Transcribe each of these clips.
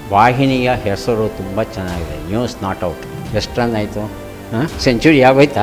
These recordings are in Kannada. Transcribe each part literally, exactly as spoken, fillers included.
ವಾಹಿನಿಯ ಹೆಸರು ತುಂಬ ಚೆನ್ನಾಗಿದೆ, ನ್ಯೂಸ್ ನಾಟ್ ಔಟ್. ಎಷ್ಟು ರನ್ ಆಯಿತು? ಹಾಂ, ಸೆಂಚುರಿ ಆಗೋಯ್ತಾ?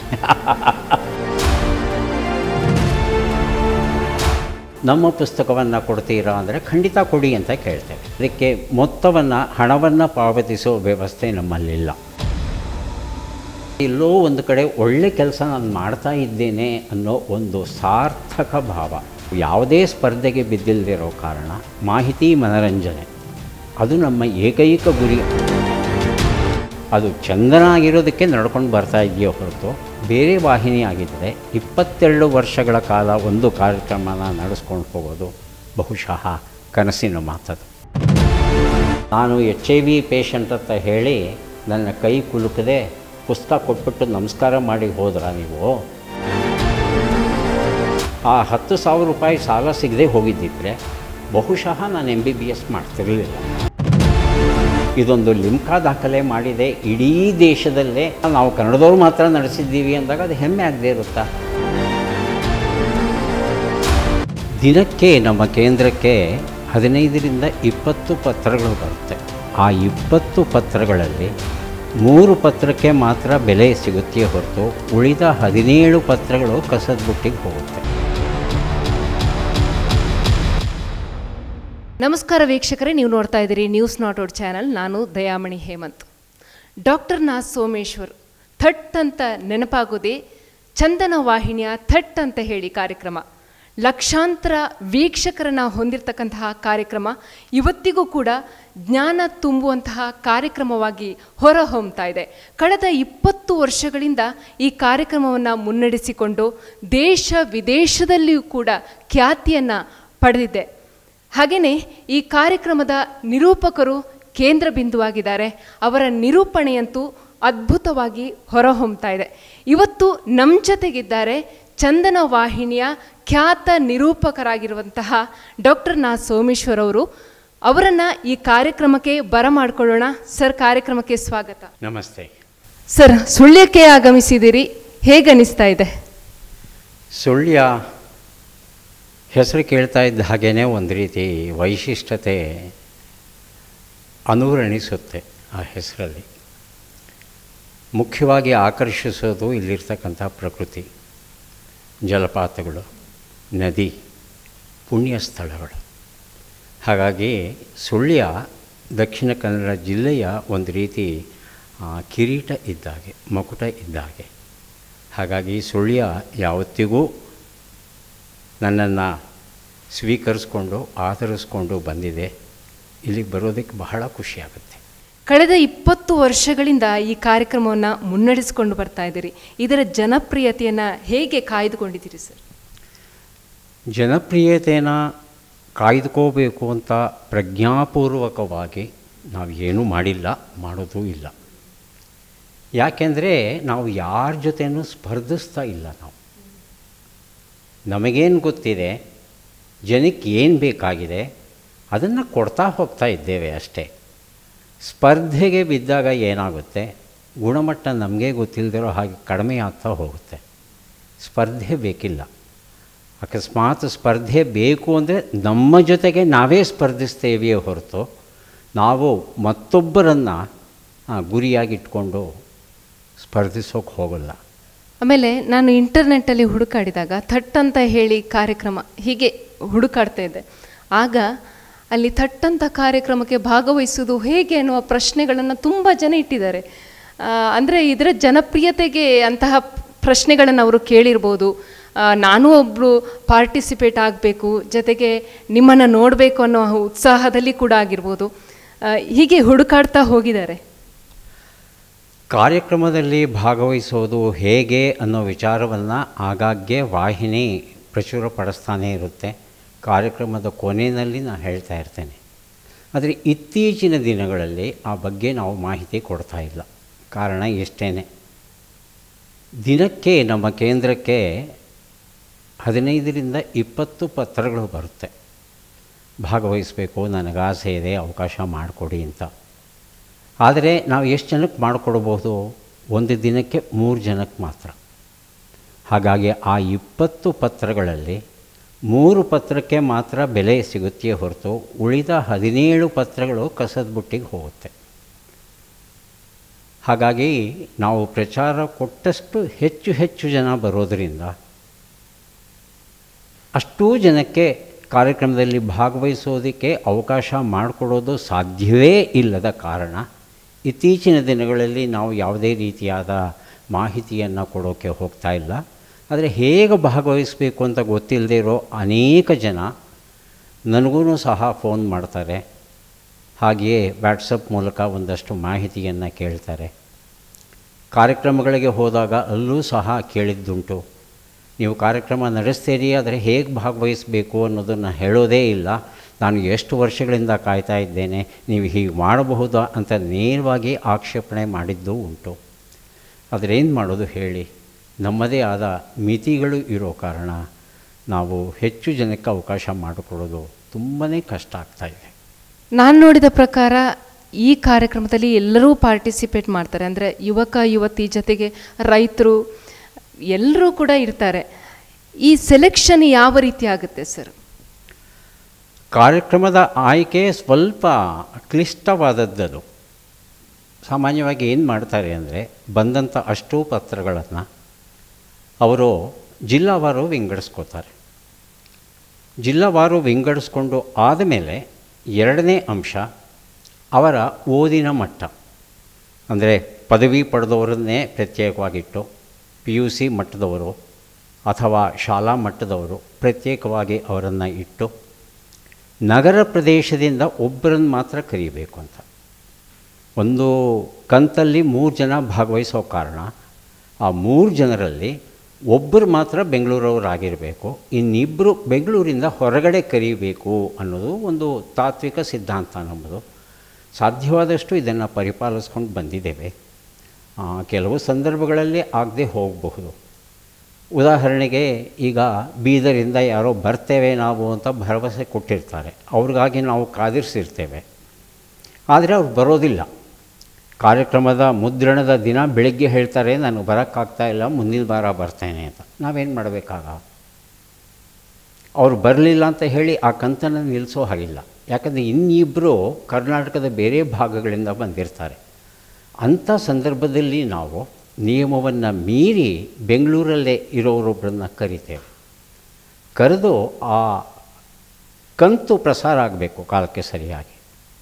ನಮ್ಮ ಪುಸ್ತಕವನ್ನು ಕೊಡ್ತೀರಾ ಅಂದರೆ ಖಂಡಿತ ಕೊಡಿ ಅಂತ ಕೇಳ್ತೇವೆ. ಅದಕ್ಕೆ ಮೊತ್ತವನ್ನು ಹಣವನ್ನು ಪಾವತಿಸೋ ವ್ಯವಸ್ಥೆ ನಮ್ಮಲ್ಲಿಲ್ಲ. ಎಲ್ಲೋ ಒಂದು ಕಡೆ ಒಳ್ಳೆ ಕೆಲಸ ನಾನು ಮಾಡ್ತಾ ಇದ್ದೇನೆ ಅನ್ನೋ ಒಂದು ಸಾರ್ಥಕ ಭಾವ, ಯಾವುದೇ ಸ್ಪರ್ಧೆಗೆ ಬಿದ್ದಿಲ್ಲದಿರೋ ಕಾರಣ ಮಾಹಿತಿ ಮನರಂಜನೆ ಅದು ನಮ್ಮ ಏಕೈಕ ಗುರಿ. ಅದು ಚಂದನಾಗಿರೋದಕ್ಕೆ ನಡ್ಕೊಂಡು ಬರ್ತಾ ಇದೆಯೋ ಹೊರತು ಬೇರೆ ವಾಹಿನಿ ಆಗಿದ್ದರೆ ಇಪ್ಪತ್ತೆರಡು ವರ್ಷಗಳ ಕಾಲ ಒಂದು ಕಾರ್ಯಕ್ರಮನ ನಡೆಸ್ಕೊಂಡು ಹೋಗೋದು ಬಹುಶಃ ಕನಸಿನ ಮಾತದು. ನಾನು ಎಚ್ ಐ ವಿ ಪೇಷಂಟ್ ಅಂತ ಹೇಳಿ ನನ್ನ ಕೈ ಕುಲುಕದೆ ಪುಸ್ತಕ ಕೊಟ್ಬಿಟ್ಟು ನಮಸ್ಕಾರ ಮಾಡಿ ಹೋದ್ರಾ ನೀವು? ಆ ಹತ್ತು ಸಾವಿರ ರೂಪಾಯಿ ಸಾಲ ಸಿಗದೆ ಹೋಗಿದ್ದಿದ್ರೆ ಬಹುಶಃ ನಾನು ಎಮ್ ಬಿ ಬಿ ಎಸ್ ಮಾಡ್ತಿರಲಿಲ್ಲ. ಇದೊಂದು ಲಿಮ್ಕಾ ದಾಖಲೆ ಮಾಡಿದೆ ಇಡೀ ದೇಶದಲ್ಲೇ, ನಾವು ಕನ್ನಡದವ್ರು ಮಾತ್ರ ನಡೆಸಿದ್ದೀವಿ ಅಂದಾಗ ಅದು ಹೆಮ್ಮೆ ಆಗದೆ ಇರುತ್ತಾ? ದಿನಕ್ಕೆ ನಮ್ಮ ಕೇಂದ್ರಕ್ಕೆ ಹದಿನೈದರಿಂದ ಇಪ್ಪತ್ತು ಪತ್ರಗಳು ಬರುತ್ತೆ. ಆ ಇಪ್ಪತ್ತು ಪತ್ರಗಳಲ್ಲಿ ಮೂರು ಪತ್ರಕ್ಕೆ ಮಾತ್ರ ಬೆಲೆ ಸಿಗುತ್ತೆ ಹೊರತು ಉಳಿದ ಹದಿನೇಳು ಪತ್ರಗಳು ಕಸದ ಬುಟ್ಟಿಗೆ ಹೋಗುತ್ತೆ. ನಮಸ್ಕಾರ ವೀಕ್ಷಕರೇ, ನೀವು ನೋಡ್ತಾ ಇದ್ದೀರಿ ನ್ಯೂಸ್ ನಾಟ್ ಔಟ್ ಚಾನಲ್. ನಾನು ದಯಾಮಣಿ ಹೇಮಂತ್. ಡಾಕ್ಟರ್ ನಾ ಸೋಮೇಶ್ವರ್ ಥಟ್ ಅಂತ ನೆನಪಾಗೋದೇ ಚಂದನ ವಾಹಿನಿಯ ಥಟ್ ಅಂತ ಹೇಳಿ ಕಾರ್ಯಕ್ರಮ. ಲಕ್ಷಾಂತರ ವೀಕ್ಷಕರನ್ನು ಹೊಂದಿರತಕ್ಕಂತಹ ಕಾರ್ಯಕ್ರಮ ಇವತ್ತಿಗೂ ಕೂಡ ಜ್ಞಾನ ತುಂಬುವಂತಹ ಕಾರ್ಯಕ್ರಮವಾಗಿ ಹೊರಹೊಮ್ಮತಾ ಇದೆ. ಕಳೆದ ಇಪ್ಪತ್ತು ವರ್ಷಗಳಿಂದ ಈ ಕಾರ್ಯಕ್ರಮವನ್ನು ಮುನ್ನಡೆಸಿಕೊಂಡು ದೇಶ ವಿದೇಶದಲ್ಲಿಯೂ ಕೂಡ ಖ್ಯಾತಿಯನ್ನು ಪಡೆದಿದೆ. ಹಾಗೆಯೇ ಈ ಕಾರ್ಯಕ್ರಮದ ನಿರೂಪಕರು ಕೇಂದ್ರ ಬಿಂದುವಾಗಿದ್ದಾರೆ. ಅವರ ನಿರೂಪಣೆಯಂತೂ ಅದ್ಭುತವಾಗಿ ಹೊರಹೊಮ್ಮತಾ ಇದೆ. ಇವತ್ತು ನಮ್ಮ ಜೊತೆಗಿದ್ದಾರೆ ಚಂದನ ವಾಹಿನಿಯ ಖ್ಯಾತ ನಿರೂಪಕರಾಗಿರುವಂತಹ ಡಾಕ್ಟರ್ ನಾ ಸೋಮೇಶ್ವರ್ ಅವರು. ಅವರನ್ನು ಈ ಕಾರ್ಯಕ್ರಮಕ್ಕೆ ಬರಮಾಡ್ಕೊಳ್ಳೋಣ. ಸರ್, ಕಾರ್ಯಕ್ರಮಕ್ಕೆ ಸ್ವಾಗತ. ನಮಸ್ತೆ ಸರ್. ಸುಳ್ಯಕ್ಕೆ ಆಗಮಿಸಿದ್ದೀರಿ, ಹೇಗನಿಸ್ತಾ ಇದೆ? ಸುಳ್ಯ ಹೆಸರು ಕೇಳ್ತಾ ಇದ್ದ ಹಾಗೇ ಒಂದು ರೀತಿ ವೈಶಿಷ್ಟ್ಯತೆ ಅನುರಣಿಸುತ್ತೆ ಆ ಹೆಸರಲ್ಲಿ. ಮುಖ್ಯವಾಗಿ ಆಕರ್ಷಿಸೋದು ಇಲ್ಲಿರ್ತಕ್ಕಂಥ ಪ್ರಕೃತಿ, ಜಲಪಾತಗಳು, ನದಿ, ಪುಣ್ಯ ಸ್ಥಳಗಳು. ಹಾಗಾಗಿ ಸುಳ್ಯ ದಕ್ಷಿಣ ಕನ್ನಡ ಜಿಲ್ಲೆಯ ಒಂದು ರೀತಿ ಕಿರೀಟ ಇದ್ದಾಗೆ, ಮಕುಟ ಇದ್ದಾಗೆ. ಹಾಗಾಗಿ ಸುಳ್ಯ ಯಾವತ್ತಿಗೂ ನನ್ನನ್ನು ಸ್ವೀಕರಿಸ್ಕೊಂಡು ಆಧರಿಸ್ಕೊಂಡು ಬಂದಿದೆ. ಇಲ್ಲಿಗೆ ಬರೋದಕ್ಕೆ ಬಹಳ ಖುಷಿಯಾಗುತ್ತೆ. ಕಳೆದ ಇಪ್ಪತ್ತು ವರ್ಷಗಳಿಂದ ಈ ಕಾರ್ಯಕ್ರಮವನ್ನು ಮುನ್ನಡೆಸಿಕೊಂಡು ಬರ್ತಾ ಇದ್ದೀರಿ. ಇದರ ಜನಪ್ರಿಯತೆಯನ್ನು ಹೇಗೆ ಕಾಯ್ದುಕೊಂಡಿದ್ದೀರಿ ಸರ್? ಜನಪ್ರಿಯತೆಯನ್ನು ಕಾಯ್ದುಕೋಬೇಕು ಅಂತ ಪ್ರಜ್ಞಾಪೂರ್ವಕವಾಗಿ ನಾವು ಏನೂ ಮಾಡಿಲ್ಲ, ಮಾಡೋದೂ ಇಲ್ಲ. ಯಾಕೆಂದರೆ ನಾವು ಯಾರ ಜೊತೆನೂ ಸ್ಪರ್ಧಿಸ್ತಾ ಇಲ್ಲ. ನಾವು ನಮಗೇನು ಗೊತ್ತಿದೆ, ಜನಕ್ಕೆ ಏನು ಬೇಕಾಗಿದೆ ಅದನ್ನು ಕೊಡ್ತಾ ಹೋಗ್ತಾ ಇದ್ದೇವೆ ಅಷ್ಟೇ. ಸ್ಪರ್ಧೆಗೆ ಬಿದ್ದಾಗ ಏನಾಗುತ್ತೆ, ಗುಣಮಟ್ಟ ನಮಗೆ ಗೊತ್ತಿಲ್ಲದಿರೋ ಹಾಗೆ ಕಡಿಮೆ ಆಗ್ತಾ ಹೋಗುತ್ತೆ. ಸ್ಪರ್ಧೆ ಬೇಕಿಲ್ಲ. ಅಕಸ್ಮಾತ್ ಸ್ಪರ್ಧೆ ಬೇಕು ಅಂದರೆ ನಮ್ಮ ಜೊತೆಗೆ ನಾವೇ ಸ್ಪರ್ಧಿಸ್ತೇವೆಯೇ ಹೊರತು ನಾವು ಮತ್ತೊಬ್ಬರನ್ನು ಗುರಿಯಾಗಿಟ್ಕೊಂಡು ಸ್ಪರ್ಧಿಸೋಕೆ ಹೋಗಲ್ಲ. ಆಮೇಲೆ ನಾನು ಇಂಟರ್ನೆಟ್ಟಲ್ಲಿ ಹುಡುಕಾಡಿದಾಗ ಥಟ್ ಅಂತ ಹೇಳಿ ಕಾರ್ಯಕ್ರಮ ಹೀಗೆ ಹುಡುಕಾಡ್ತಾ ಇದ್ದೆ. ಆಗ ಅಲ್ಲಿ ಥಟ್ ಅಂತ ಕಾರ್ಯಕ್ರಮಕ್ಕೆ ಭಾಗವಹಿಸುವುದು ಹೇಗೆ ಅನ್ನುವ ಪ್ರಶ್ನೆಗಳನ್ನು ತುಂಬ ಜನ ಇಟ್ಟಿದ್ದಾರೆ. ಅಂದರೆ ಇದರ ಜನಪ್ರಿಯತೆಗೆ ಅಂತಹ ಪ್ರಶ್ನೆಗಳನ್ನು ಅವರು ಕೇಳಿರ್ಬೋದು. ನಾನು ಒಬ್ಬರು ಪಾರ್ಟಿಸಿಪೇಟ್ ಆಗಬೇಕು, ಜೊತೆಗೆ ನಿಮ್ಮನ್ನು ನೋಡಬೇಕು ಅನ್ನೋ ಉತ್ಸಾಹದಲ್ಲಿ ಕೂಡ ಆಗಿರ್ಬೋದು. ಹೀಗೆ ಹುಡುಕಾಡ್ತಾ ಹೋಗಿದ್ದಾರೆ. ಕಾರ್ಯಕ್ರಮದಲ್ಲಿ ಭಾಗವಹಿಸೋದು ಹೇಗೆ ಅನ್ನೋ ವಿಚಾರವನ್ನು ಆಗಾಗ್ಗೆ ವಾಹಿನಿ ಪ್ರಚುರಪಡಿಸ್ತಾನೇ ಇರುತ್ತೆ. ಕಾರ್ಯಕ್ರಮದ ಕೊನೆಯಲ್ಲಿ ನಾನು ಹೇಳ್ತಾ ಇರ್ತೇನೆ. ಆದರೆ ಇತ್ತೀಚಿನ ದಿನಗಳಲ್ಲಿ ಆ ಬಗ್ಗೆ ನಾವು ಮಾಹಿತಿ ಕೊಡ್ತಾ ಇಲ್ಲ. ಕಾರಣ ಇಷ್ಟೇ, ದಿನಕ್ಕೆ ನಮ್ಮ ಕೇಂದ್ರಕ್ಕೆ ಹದಿನೈದರಿಂದ ಇಪ್ಪತ್ತು ಪತ್ರಗಳು ಬರುತ್ತೆ. ಭಾಗವಹಿಸಬೇಕು, ನನಗಾಸೆ ಇದೆ, ಅವಕಾಶ ಮಾಡಿಕೊಡಿ ಅಂತ. ಆದರೆ ನಾವು ಎಷ್ಟು ಜನಕ್ಕೆ ಮಾಡಿಕೊಡ್ಬೋದು? ಒಂದು ದಿನಕ್ಕೆ ಮೂರು ಜನಕ್ಕೆ ಮಾತ್ರ. ಹಾಗಾಗಿ ಆ ಇಪ್ಪತ್ತು ಪತ್ರಗಳಲ್ಲಿ ಮೂರು ಪತ್ರಕ್ಕೆ ಮಾತ್ರ ಬೆಲೆ ಸಿಗುತ್ತೆ ಹೊರತು ಉಳಿದ ಹದಿನೇಳು ಪತ್ರಗಳು ಕಸದ ಬುಟ್ಟಿಗೆ ಹೋಗುತ್ತೆ. ಹಾಗಾಗಿ ನಾವು ಪ್ರಚಾರ ಕೊಟ್ಟಷ್ಟು ಹೆಚ್ಚು ಹೆಚ್ಚು ಜನ ಬರೋದರಿಂದ ಅಷ್ಟೂ ಜನಕ್ಕೆ ಕಾರ್ಯಕ್ರಮದಲ್ಲಿ ಭಾಗವಹಿಸೋದಕ್ಕೆ ಅವಕಾಶ ಮಾಡಿಕೊಡೋದು ಸಾಧ್ಯವೇ ಇಲ್ಲದ ಕಾರಣ ಇತ್ತೀಚಿನ ದಿನಗಳಲ್ಲಿ ನಾವು ಯಾವುದೇ ರೀತಿಯಾದ ಮಾಹಿತಿಯನ್ನು ಕೊಡೋಕ್ಕೆ ಹೋಗ್ತಾ ಇಲ್ಲ. ಆದರೆ ಹೇಗೆ ಭಾಗವಹಿಸಬೇಕು ಅಂತ ಗೊತ್ತಿಲ್ಲದೆ ಇರೋ ಅನೇಕ ಜನ ನನಗೂ ಸಹ ಫೋನ್ ಮಾಡ್ತಾರೆ, ಹಾಗೆಯೇ ವ್ಯಾಟ್ಸಪ್ ಮೂಲಕ ಒಂದಷ್ಟು ಮಾಹಿತಿಯನ್ನು ಕೇಳ್ತಾರೆ. ಕಾರ್ಯಕ್ರಮಗಳಿಗೆ ಹೋದಾಗ ಅಲ್ಲೂ ಸಹ ಕೇಳಿದ್ದುಂಟು, ನೀವು ಕಾರ್ಯಕ್ರಮ ನಡೆಸ್ತೀರಿ ಆದರೆ ಹೇಗೆ ಭಾಗವಹಿಸಬೇಕು ಅನ್ನೋದನ್ನು ಹೇಳೋದೇ ಇಲ್ಲ, ನಾನು ಎಷ್ಟು ವರ್ಷಗಳಿಂದ ಕಾಯ್ತಾ ಇದ್ದೇನೆ, ನೀವು ಹೀಗೆ ಮಾಡಬಹುದಾ ಅಂತ ನೇರವಾಗಿ ಆಕ್ಷೇಪಣೆ ಮಾಡಿದ್ದು ಉಂಟು. ಆದರೆ ಏನು ಮಾಡೋದು ಹೇಳಿ, ನಮ್ಮದೇ ಆದ ಮಿತಿಗಳು ಇರೋ ಕಾರಣ ನಾವು ಹೆಚ್ಚು ಜನಕ್ಕೆ ಅವಕಾಶ ಮಾಡಿಕೊಡೋದು ತುಂಬಾ ಕಷ್ಟ ಆಗ್ತಾಯಿದೆ. ನಾನು ನೋಡಿದ ಪ್ರಕಾರ ಈ ಕಾರ್ಯಕ್ರಮದಲ್ಲಿ ಎಲ್ಲರೂ ಪಾರ್ಟಿಸಿಪೇಟ್ ಮಾಡ್ತಾರೆ, ಅಂದರೆ ಯುವಕ ಯುವತಿ ಜೊತೆಗೆ ರೈತರು ಎಲ್ಲರೂ ಕೂಡ ಇರ್ತಾರೆ. ಈ ಸೆಲೆಕ್ಷನ್ ಯಾವ ರೀತಿ ಆಗುತ್ತೆ ಸರ್? ಕಾರ್ಯಕ್ರಮದ ಆಯ್ಕೆ ಸ್ವಲ್ಪ ಕ್ಲಿಷ್ಟವಾದದ್ದು. ಸಾಮಾನ್ಯವಾಗಿ ಏನು ಮಾಡ್ತಾರೆ ಅಂದರೆ, ಬಂದಂಥ ಅಷ್ಟೂ ಪತ್ರಗಳನ್ನು ಅವರು ಜಿಲ್ಲಾವಾರು ವಿಂಗಡಿಸ್ಕೋತಾರೆ. ಜಿಲ್ಲಾವಾರು ವಿಂಗಡಿಸ್ಕೊಂಡು ಆದಮೇಲೆ ಎರಡನೇ ಅಂಶ ಅವರ ಓದಿನ ಮಟ್ಟ. ಅಂದರೆ ಪದವಿ ಪಡೆದವರನ್ನೇ ಪ್ರತ್ಯೇಕವಾಗಿಟ್ಟು ಪಿ ಯು ಸಿ ಮಟ್ಟದವರು ಅಥವಾ ಶಾಲಾ ಮಟ್ಟದವರು ಪ್ರತ್ಯೇಕವಾಗಿ ಅವರನ್ನು ಇಟ್ಟು ನಗರ ಪ್ರದೇಶದಿಂದ ಒಬ್ಬರನ್ನು ಮಾತ್ರ ಕರೀಬೇಕು ಅಂತ. ಒಂದು ಕಂತಲ್ಲಿ ಮೂರು ಜನ ಭಾಗವಹಿಸೋ ಕಾರಣ ಆ ಮೂರು ಜನರಲ್ಲಿ ಒಬ್ಬರು ಮಾತ್ರ ಬೆಂಗಳೂರವರಾಗಿರಬೇಕು, ಇನ್ನಿಬ್ಬರು ಬೆಂಗಳೂರಿಂದ ಹೊರಗಡೆ ಕರೀಬೇಕು ಅನ್ನೋದು ಒಂದು ತಾತ್ವಿಕ ಸಿದ್ಧಾಂತ ನಮ್ಮದು. ಸಾಧ್ಯವಾದಷ್ಟು ಇದನ್ನು ಪರಿಪಾಲಿಸ್ಕೊಂಡು ಬಂದಿದ್ದೇವೆ. ಕೆಲವು ಸಂದರ್ಭಗಳಲ್ಲಿ ಆಗದೆ ಹೋಗಬಹುದು. ಉದಾಹರಣೆಗೆ ಈಗ ಬೀದರಿಂದ ಯಾರೋ ಬರ್ತೇವೆ ನಾವು ಅಂತ ಭರವಸೆ ಕೊಟ್ಟಿರ್ತಾರೆ, ಅವ್ರಿಗಾಗಿ ನಾವು ಕಾದಿರಿಸಿರ್ತೇವೆ, ಆದರೆ ಅವ್ರು ಬರೋದಿಲ್ಲ. ಕಾರ್ಯಕ್ರಮದ ಮುದ್ರಣದ ದಿನ ಬೆಳಗ್ಗೆ ಹೇಳ್ತಾರೆ ನಾನು ಬರೋಕ್ಕಾಗ್ತಾ ಇಲ್ಲ, ಮುಂದಿನ ವಾರ ಬರ್ತೇನೆ ಅಂತ. ನಾವೇನು ಮಾಡಬೇಕಾಗ? ಅವ್ರು ಬರಲಿಲ್ಲ ಅಂತ ಹೇಳಿ ಆ ಕಂತನ್ನು ನಿಲ್ಲಿಸೋ ಹಾಗಿಲ್ಲ, ಯಾಕಂದರೆ ಇನ್ನಿಬ್ಬರು ಕರ್ನಾಟಕದ ಬೇರೆ ಭಾಗಗಳಿಂದ ಬಂದಿರ್ತಾರೆ. ಅಂಥ ಸಂದರ್ಭದಲ್ಲಿ ನಾವು ನಿಯಮವನ್ನು ಮೀರಿ ಬೆಂಗಳೂರಲ್ಲೇ ಇರೋರೊಬ್ಬರನ್ನ ಕರಿತೇವೆ. ಕರೆದು ಆ ಕಂತು ಪ್ರಸಾರ ಆಗಬೇಕು ಕಾಲಕ್ಕೆ ಸರಿಯಾಗಿ,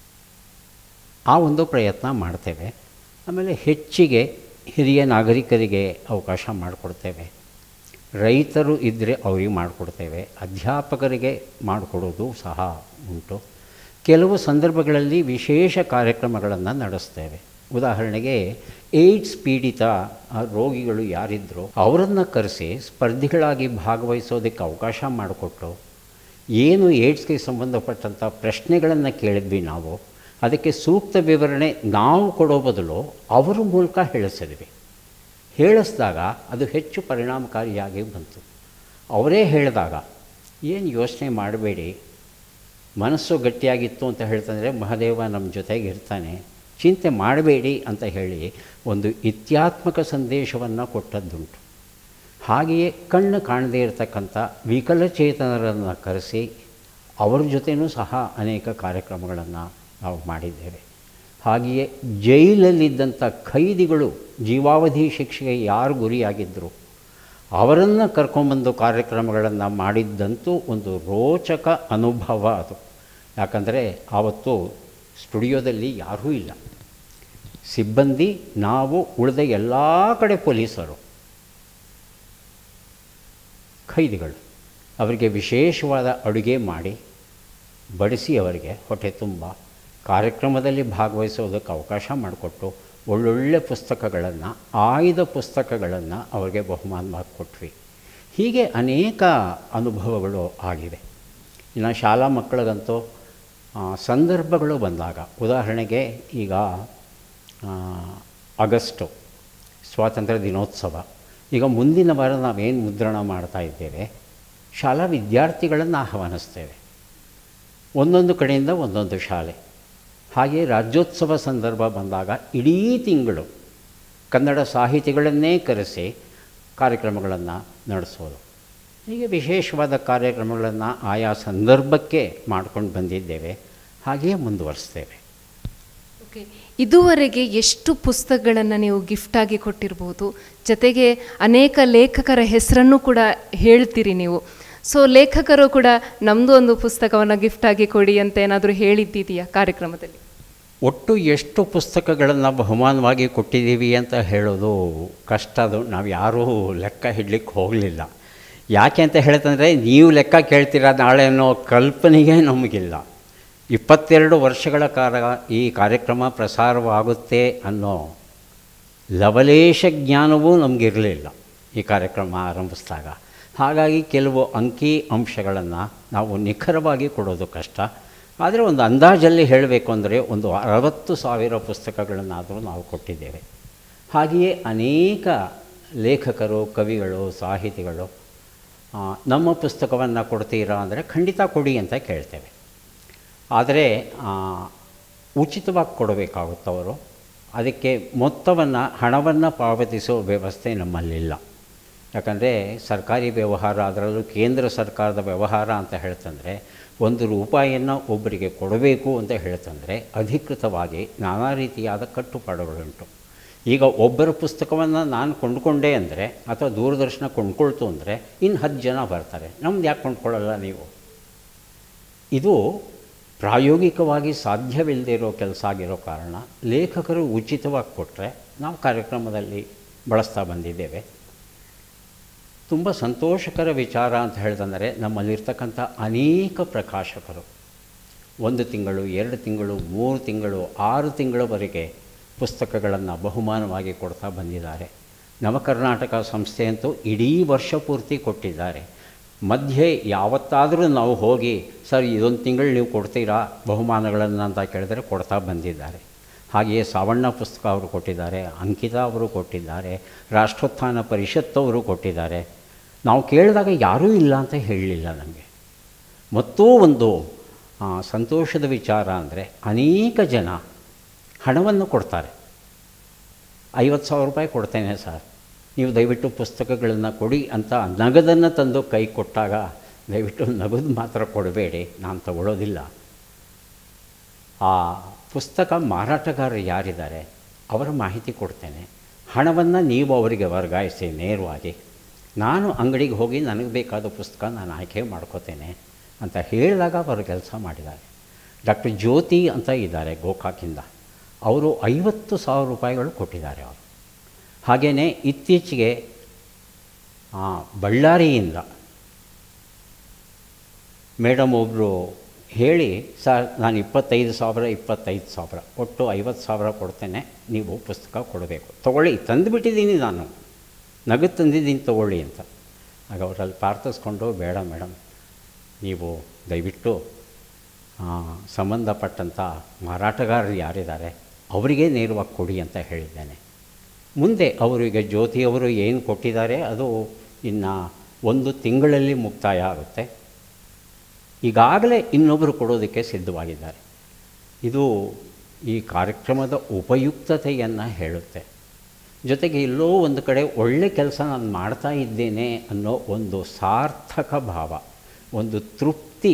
ಆ ಒಂದು ಪ್ರಯತ್ನ ಮಾಡ್ತೇವೆ. ಆಮೇಲೆ ಹೆಚ್ಚಿಗೆ ಹಿರಿಯ ನಾಗರಿಕರಿಗೆ ಅವಕಾಶ ಮಾಡಿಕೊಡ್ತೇವೆ, ರೈತರು ಇದ್ದರೆ ಅವ್ರಿಗೆ ಮಾಡಿಕೊಡ್ತೇವೆ, ಅಧ್ಯಾಪಕರಿಗೆ ಮಾಡಿಕೊಡೋದು ಸಹ ಉಂಟು. ಕೆಲವು ಸಂದರ್ಭಗಳಲ್ಲಿ ವಿಶೇಷ ಕಾರ್ಯಕ್ರಮಗಳನ್ನು ನಡೆಸ್ತೇವೆ. ಉದಾಹರಣೆಗೆ ಏಡ್ಸ್ ಪೀಡಿತ ರೋಗಿಗಳು ಯಾರಿದ್ದರೂ ಅವರನ್ನು ಕರೆಸಿ ಸ್ಪರ್ಧಿಗಳಾಗಿ ಭಾಗವಹಿಸೋದಕ್ಕೆ ಅವಕಾಶ ಮಾಡಿಕೊಟ್ಟು ಏನು ಏಡ್ಸ್ಗೆ ಸಂಬಂಧಪಟ್ಟಂಥ ಪ್ರಶ್ನೆಗಳನ್ನು ಕೇಳಿದ್ವಿ ನಾವು, ಅದಕ್ಕೆ ಸೂಕ್ತ ವಿವರಣೆ ನಾವು ಕೊಡೋ ಬದಲು ಅವರ ಮೂಲಕ ಹೇಳಿಸಿದ್ವಿ. ಹೇಳಿಸಿದಾಗ ಅದು ಹೆಚ್ಚು ಪರಿಣಾಮಕಾರಿಯಾಗಿ ಬಂತು. ಅವರೇ ಹೇಳಿದಾಗ ಏನು ಯೋಚನೆ ಮಾಡಬೇಡಿ, ಮನಸ್ಸು ಗಟ್ಟಿಯಾಗಿತ್ತು ಅಂತ ಹೇಳ್ತಂದರೆ ಮಹಾದೇವ ನಮ್ಮ ಜೊತೆಗೆ ಇರ್ತಾನೆ, ಚಿಂತೆ ಮಾಡಬೇಡಿ ಅಂತ ಹೇಳಿ ಒಂದು ಇತ್ಯಾತ್ಮಕ ಸಂದೇಶವನ್ನು ಕೊಟ್ಟದ್ದುಂಟು. ಹಾಗೆಯೇ ಕಣ್ಣು ಕಾಣದೇ ಇರತಕ್ಕಂಥ ವಿಕಲಚೇತನರನ್ನು ಕರೆಸಿ ಅವರ ಜೊತೆಯೂ ಸಹ ಅನೇಕ ಕಾರ್ಯಕ್ರಮಗಳನ್ನು ನಾವು ಮಾಡಿದ್ದೇವೆ. ಹಾಗೆಯೇ ಜೈಲಲ್ಲಿದ್ದಂಥ ಖೈದಿಗಳು ಜೀವಾವಧಿ ಶಿಕ್ಷೆಗೆ ಯಾರು ಗುರಿಯಾಗಿದ್ದರು ಅವರನ್ನು ಕರ್ಕೊಂಬಂದು ಕಾರ್ಯಕ್ರಮಗಳನ್ನು ಮಾಡಿದ್ದಂತೂ ಒಂದು ರೋಚಕ ಅನುಭವ ಅದು. ಯಾಕಂದರೆ ಆವತ್ತು ಸ್ಟುಡಿಯೋದಲ್ಲಿ ಯಾರೂ ಇಲ್ಲ, ಸಿಬ್ಬಂದಿ ನಾವು, ಉಳಿದ ಎಲ್ಲ ಕಡೆ ಪೊಲೀಸರು, ಖೈದಿಗಳು. ಅವರಿಗೆ ವಿಶೇಷವಾದ ಅಡುಗೆ ಮಾಡಿ ಬಡಿಸಿ ಅವರಿಗೆ ಹೊಟ್ಟೆ ತುಂಬ ಕಾರ್ಯಕ್ರಮದಲ್ಲಿ ಭಾಗವಹಿಸೋದಕ್ಕೆ ಅವಕಾಶ ಮಾಡಿಕೊಟ್ಟು ಒಳ್ಳೊಳ್ಳೆ ಪುಸ್ತಕಗಳನ್ನು, ಆಯ್ದ ಪುಸ್ತಕಗಳನ್ನು ಅವರಿಗೆ ಬಹುಮಾನವಾಗಿ ಕೊಟ್ವಿ. ಹೀಗೆ ಅನೇಕ ಅನುಭವಗಳು ಆಗಿವೆ. ಇನ್ನು ಶಾಲಾ ಮಕ್ಕಳಿಗಂತೂ ಸಂದರ್ಭಗಳು ಬಂದಾಗ, ಉದಾಹರಣೆಗೆ ಈಗ ಆಗಸ್ಟು ಸ್ವಾತಂತ್ರ್ಯ ದಿನೋತ್ಸವ, ಈಗ ಮುಂದಿನ ವಾರ ನಾವೇನು ಮುದ್ರಣ ಮಾಡ್ತಾ ಇದ್ದೇವೆ, ಶಾಲಾ ವಿದ್ಯಾರ್ಥಿಗಳನ್ನು ಆಹ್ವಾನಿಸ್ತೇವೆ, ಒಂದೊಂದು ಕಡೆಯಿಂದ ಒಂದೊಂದು ಶಾಲೆ. ಹಾಗೆ ರಾಜ್ಯೋತ್ಸವ ಸಂದರ್ಭ ಬಂದಾಗ ಇಡೀ ತಿಂಗಳು ಕನ್ನಡ ಸಾಹಿತಿಗಳನ್ನೇ ಕರೆಸಿ ಕಾರ್ಯಕ್ರಮಗಳನ್ನು ನಡೆಸೋದು. ಹೀಗೆ ವಿಶೇಷವಾದ ಕಾರ್ಯಕ್ರಮಗಳನ್ನು ಆಯಾ ಸಂದರ್ಭಕ್ಕೆ ಮಾಡ್ಕೊಂಡು ಬಂದಿದ್ದೇವೆ, ಹಾಗೆಯೇ ಮುಂದುವರಿಸ್ತೇವೆ. ಓಕೆ, ಇದುವರೆಗೆ ಎಷ್ಟು ಪುಸ್ತಕಗಳನ್ನು ನೀವು ಗಿಫ್ಟಾಗಿ ಕೊಟ್ಟಿರ್ಬೋದು, ಜೊತೆಗೆ ಅನೇಕ ಲೇಖಕರ ಹೆಸರನ್ನು ಕೂಡ ಹೇಳ್ತೀರಿ ನೀವು. ಸೊ ಲೇಖಕರು ಕೂಡ ನಮ್ಮದು ಒಂದು ಪುಸ್ತಕವನ್ನು ಗಿಫ್ಟಾಗಿ ಕೊಡಿ ಅಂತ ಏನಾದರೂ ಹೇಳಿದ್ದಿದೆಯಾ ಕಾರ್ಯಕ್ರಮದಲ್ಲಿ? ಒಟ್ಟು ಎಷ್ಟು ಪುಸ್ತಕಗಳನ್ನು ಬಹುಮಾನವಾಗಿ ಕೊಟ್ಟಿದ್ದೀವಿ ಅಂತ ಹೇಳೋದು ಕಷ್ಟ. ಅದು ನಾವು ಯಾರೂ ಲೆಕ್ಕ ಹಿಡ್ಲಿಕ್ಕೆ ಹೋಗಲಿಲ್ಲ. ಯಾಕೆ ಅಂತ ಹೇಳ್ತಂದರೆ, ನೀವು ಲೆಕ್ಕ ಕೇಳ್ತೀರಾ ನಾಳೆ ಅನ್ನೋ ಕಲ್ಪನೆಗೆ ನಮಗಿಲ್ಲ. ಇಪ್ಪತ್ತೆರಡು ವರ್ಷಗಳ ಕಾಲ ಈ ಕಾರ್ಯಕ್ರಮ ಪ್ರಸಾರವಾಗುತ್ತೆ ಅನ್ನೋ ಲವಲೇಶ ಜ್ಞಾನವೂ ನಮಗಿರಲಿಲ್ಲ ಈ ಕಾರ್ಯಕ್ರಮ ಆರಂಭಿಸಿದಾಗ. ಹಾಗಾಗಿ ಕೆಲವು ಅಂಕಿ ಅಂಶಗಳನ್ನು ನಾವು ನಿಖರವಾಗಿ ಕೊಡೋದು ಕಷ್ಟ. ಆದರೆ ಒಂದು ಅಂದಾಜಲ್ಲಿ ಹೇಳಬೇಕು ಅಂದರೆ ಒಂದು ಅರವತ್ತು ಸಾವಿರ ಪುಸ್ತಕಗಳನ್ನಾದರೂ ನಾವು ಕೊಟ್ಟಿದ್ದೇವೆ. ಹಾಗೆಯೇ ಅನೇಕ ಲೇಖಕರು, ಕವಿಗಳು, ಸಾಹಿತಿಗಳು ನಮ್ಮ ಪುಸ್ತಕವನ್ನು ಕೊಡ್ತೀರಾ ಅಂದರೆ ಖಂಡಿತ ಕೊಡಿ ಅಂತ ಕೇಳ್ತೇವೆ. ಆದರೆ ಉಚಿತವಾಗಿ ಕೊಡಬೇಕಾಗುತ್ತವರು. ಅದಕ್ಕೆ ಮೊತ್ತವನ್ನು, ಹಣವನ್ನು ಪಾವತಿಸೋ ವ್ಯವಸ್ಥೆ ನಮ್ಮಲ್ಲಿಲ್ಲ. ಯಾಕಂದರೆ ಸರ್ಕಾರಿ ವ್ಯವಹಾರ, ಅದರಲ್ಲೂ ಕೇಂದ್ರ ಸರ್ಕಾರದ ವ್ಯವಹಾರ ಅಂತ ಹೇಳ್ತಂದರೆ ಒಂದು ರೂಪಾಯಿಯನ್ನು ಒಬ್ಬರಿಗೆ ಕೊಡಬೇಕು ಅಂತ ಹೇಳ್ತಂದರೆ ಅಧಿಕೃತವಾಗಿ ನಾನಾ ರೀತಿಯಾದ ಕಟ್ಟುಪಾಡುಗಳುಂಟು. ಈಗ ಒಬ್ಬರ ಪುಸ್ತಕವನ್ನು ನಾನು ಕೊಂಡುಕೊಂಡೆ ಅಂದರೆ ಅಥವಾ ದೂರದರ್ಶನ ಕೊಂಡ್ಕೊಳ್ತು ಅಂದರೆ ಇನ್ನು ಹತ್ತು ಜನ ಬರ್ತಾರೆ, ನಮ್ದು ಯಾಕೆ ಕೊಂಡ್ಕೊಳ್ಳಲ್ಲ ನೀವು? ಇದು ಪ್ರಾಯೋಗಿಕವಾಗಿ ಸಾಧ್ಯವಿಲ್ಲದೆ ಇರೋ ಕೆಲಸ ಆಗಿರೋ ಕಾರಣ ಲೇಖಕರು ಉಚಿತವಾಗಿ ಕೊಟ್ಟರೆ ನಾವು ಕಾರ್ಯಕ್ರಮದಲ್ಲಿ ಬಳಸ್ತಾ ಬಂದಿದ್ದೇವೆ. ತುಂಬ ಸಂತೋಷಕರ ವಿಚಾರ ಅಂತ ಹೇಳ್ತಂದರೆ, ನಮ್ಮಲ್ಲಿರ್ತಕ್ಕಂಥ ಅನೇಕ ಪ್ರಕಾಶಕರು ಒಂದು ತಿಂಗಳು, ಎರಡು ತಿಂಗಳು, ಮೂರು ತಿಂಗಳು, ಆರು ತಿಂಗಳವರೆಗೆ ಪುಸ್ತಕಗಳನ್ನು ಬಹುಮಾನವಾಗಿ ಕೊಡ್ತಾ ಬಂದಿದ್ದಾರೆ. ನವಕರ್ನಾಟಕ ಸಂಸ್ಥೆಯಂತೂ ಇಡೀ ವರ್ಷ ಪೂರ್ತಿ ಕೊಟ್ಟಿದ್ದಾರೆ. ಮಧ್ಯೆ ಯಾವತ್ತಾದರೂ ನಾವು ಹೋಗಿ ಸರ್ ಇದೊಂದು ತಿಂಗಳು ನೀವು ಕೊಡ್ತೀರಾ ಬಹುಮಾನಗಳನ್ನು ಅಂತ ಕೇಳಿದರೆ ಕೊಡ್ತಾ ಬಂದಿದ್ದಾರೆ. ಹಾಗೆಯೇ ಸಾವಣ್ಣ ಪುಸ್ತಕ ಅವರು ಕೊಟ್ಟಿದ್ದಾರೆ, ಅಂಕಿತಾ ಅವರು ಕೊಟ್ಟಿದ್ದಾರೆ, ರಾಷ್ಟ್ರೋತ್ಥಾನ ಪರಿಷತ್ತವರು ಕೊಟ್ಟಿದ್ದಾರೆ. ನಾವು ಕೇಳಿದಾಗ ಯಾರೂ ಇಲ್ಲ ಅಂತ ಹೇಳಲಿಲ್ಲ ನಮಗೆ. ಮತ್ತೂ ಒಂದು ಸಂತೋಷದ ವಿಚಾರ ಅಂದರೆ, ಅನೇಕ ಜನ ಹಣವನ್ನು ಕೊಡ್ತಾರೆ. ಐವತ್ತು ಸಾವಿರ ರೂಪಾಯಿ ಕೊಡ್ತೇನೆ ಸರ್, ನೀವು ದಯವಿಟ್ಟು ಪುಸ್ತಕಗಳನ್ನು ಕೊಡಿ ಅಂತ ನಗದನ್ನು ತಂದು ಕೈ ಕೊಟ್ಟಾಗ ದಯವಿಟ್ಟು ನಗದು ಮಾತ್ರ ಕೊಡಬೇಡಿ, ನಾನು ತಗೊಳ್ಳೋದಿಲ್ಲ. ಆ ಪುಸ್ತಕ ಮಾರಾಟಗಾರರು ಯಾರಿದ್ದಾರೆ ಅವರ ಮಾಹಿತಿ ಕೊಡ್ತೇನೆ, ಹಣವನ್ನು ನೀವು ಅವರಿಗೆ ವರ್ಗಾಯಿಸಿ ನೇರವಾಗಿ, ನಾನು ಅಂಗಡಿಗೆ ಹೋಗಿ ನನಗೆ ಬೇಕಾದ ಪುಸ್ತಕ ನಾನು ಆಯ್ಕೆ ಮಾಡ್ಕೋತೇನೆ ಅಂತ ಹೇಳಿದಾಗ ಅವರು ಕೆಲಸ ಮಾಡಿದ್ದಾರೆ. ಡಾಕ್ಟರ್ ಜ್ಯೋತಿ ಅಂತ ಇದ್ದಾರೆ ಗೋಕಾಕಿಂದ, ಅವರು ಐವತ್ತು ಸಾವಿರ ರೂಪಾಯಿಗಳು ಕೊಟ್ಟಿದ್ದಾರೆ ಅವರು. ಹಾಗೆಯೇ ಇತ್ತೀಚೆಗೆ ಬಳ್ಳಾರಿಯಿಂದ ಮೇಡಮ್ ಒಬ್ಬರು ಹೇಳಿ, ಸರ್ ನಾನು ಇಪ್ಪತ್ತೈದು ಸಾವಿರ ಇಪ್ಪತ್ತೈದು ಸಾವಿರ ಒಟ್ಟು ಐವತ್ತು ಸಾವಿರ ಕೊಡ್ತೇನೆ, ನೀವು ಪುಸ್ತಕ ಕೊಡಬೇಕು, ತೊಗೊಳ್ಳಿ, ತಂದುಬಿಟ್ಟಿದ್ದೀನಿ ನಾನು, ನಗದು ತಂದಿದ್ದೀನಿ ತೊಗೊಳ್ಳಿ ಅಂತ. ಆಗ ಅವರಲ್ಲಿ ಪ್ರಾರ್ಥಿಸ್ಕೊಂಡು, ಬೇಡ ಮೇಡಮ್, ನೀವು ದಯವಿಟ್ಟು ಸಂಬಂಧಪಟ್ಟಂಥ ಮಾರಾಟಗಾರರು ಯಾರಿದ್ದಾರೆ ಅವರಿಗೆ ನೇರವಾಗಿ ಕೊಡಿ ಅಂತ ಹೇಳಿದ್ದೇನೆ. ಮುಂದೆ ಅವರಿಗೆ ಜ್ಯೋತಿಯವರು ಏನು ಕೊಟ್ಟಿದ್ದಾರೆ ಅದು ಇನ್ನು ಒಂದು ತಿಂಗಳಲ್ಲಿ ಮುಕ್ತಾಯ ಆಗುತ್ತೆ. ಈಗಾಗಲೇ ಇನ್ನೊಬ್ಬರು ಕೊಡೋದಕ್ಕೆ ಸಿದ್ಧವಾಗಿದ್ದಾರೆ. ಇದು ಈ ಕಾರ್ಯಕ್ರಮದ ಉಪಯುಕ್ತತೆಯನ್ನು ಹೇಳುತ್ತೆ. ಜೊತೆಗೆ ಎಲ್ಲೋ ಒಂದು ಕಡೆ ಒಳ್ಳೆ ಕೆಲಸ ನಾನು ಮಾಡ್ತಾ ಇದ್ದೇನೆ ಅನ್ನೋ ಒಂದು ಸಾರ್ಥಕ ಭಾವ, ಒಂದು ತೃಪ್ತಿ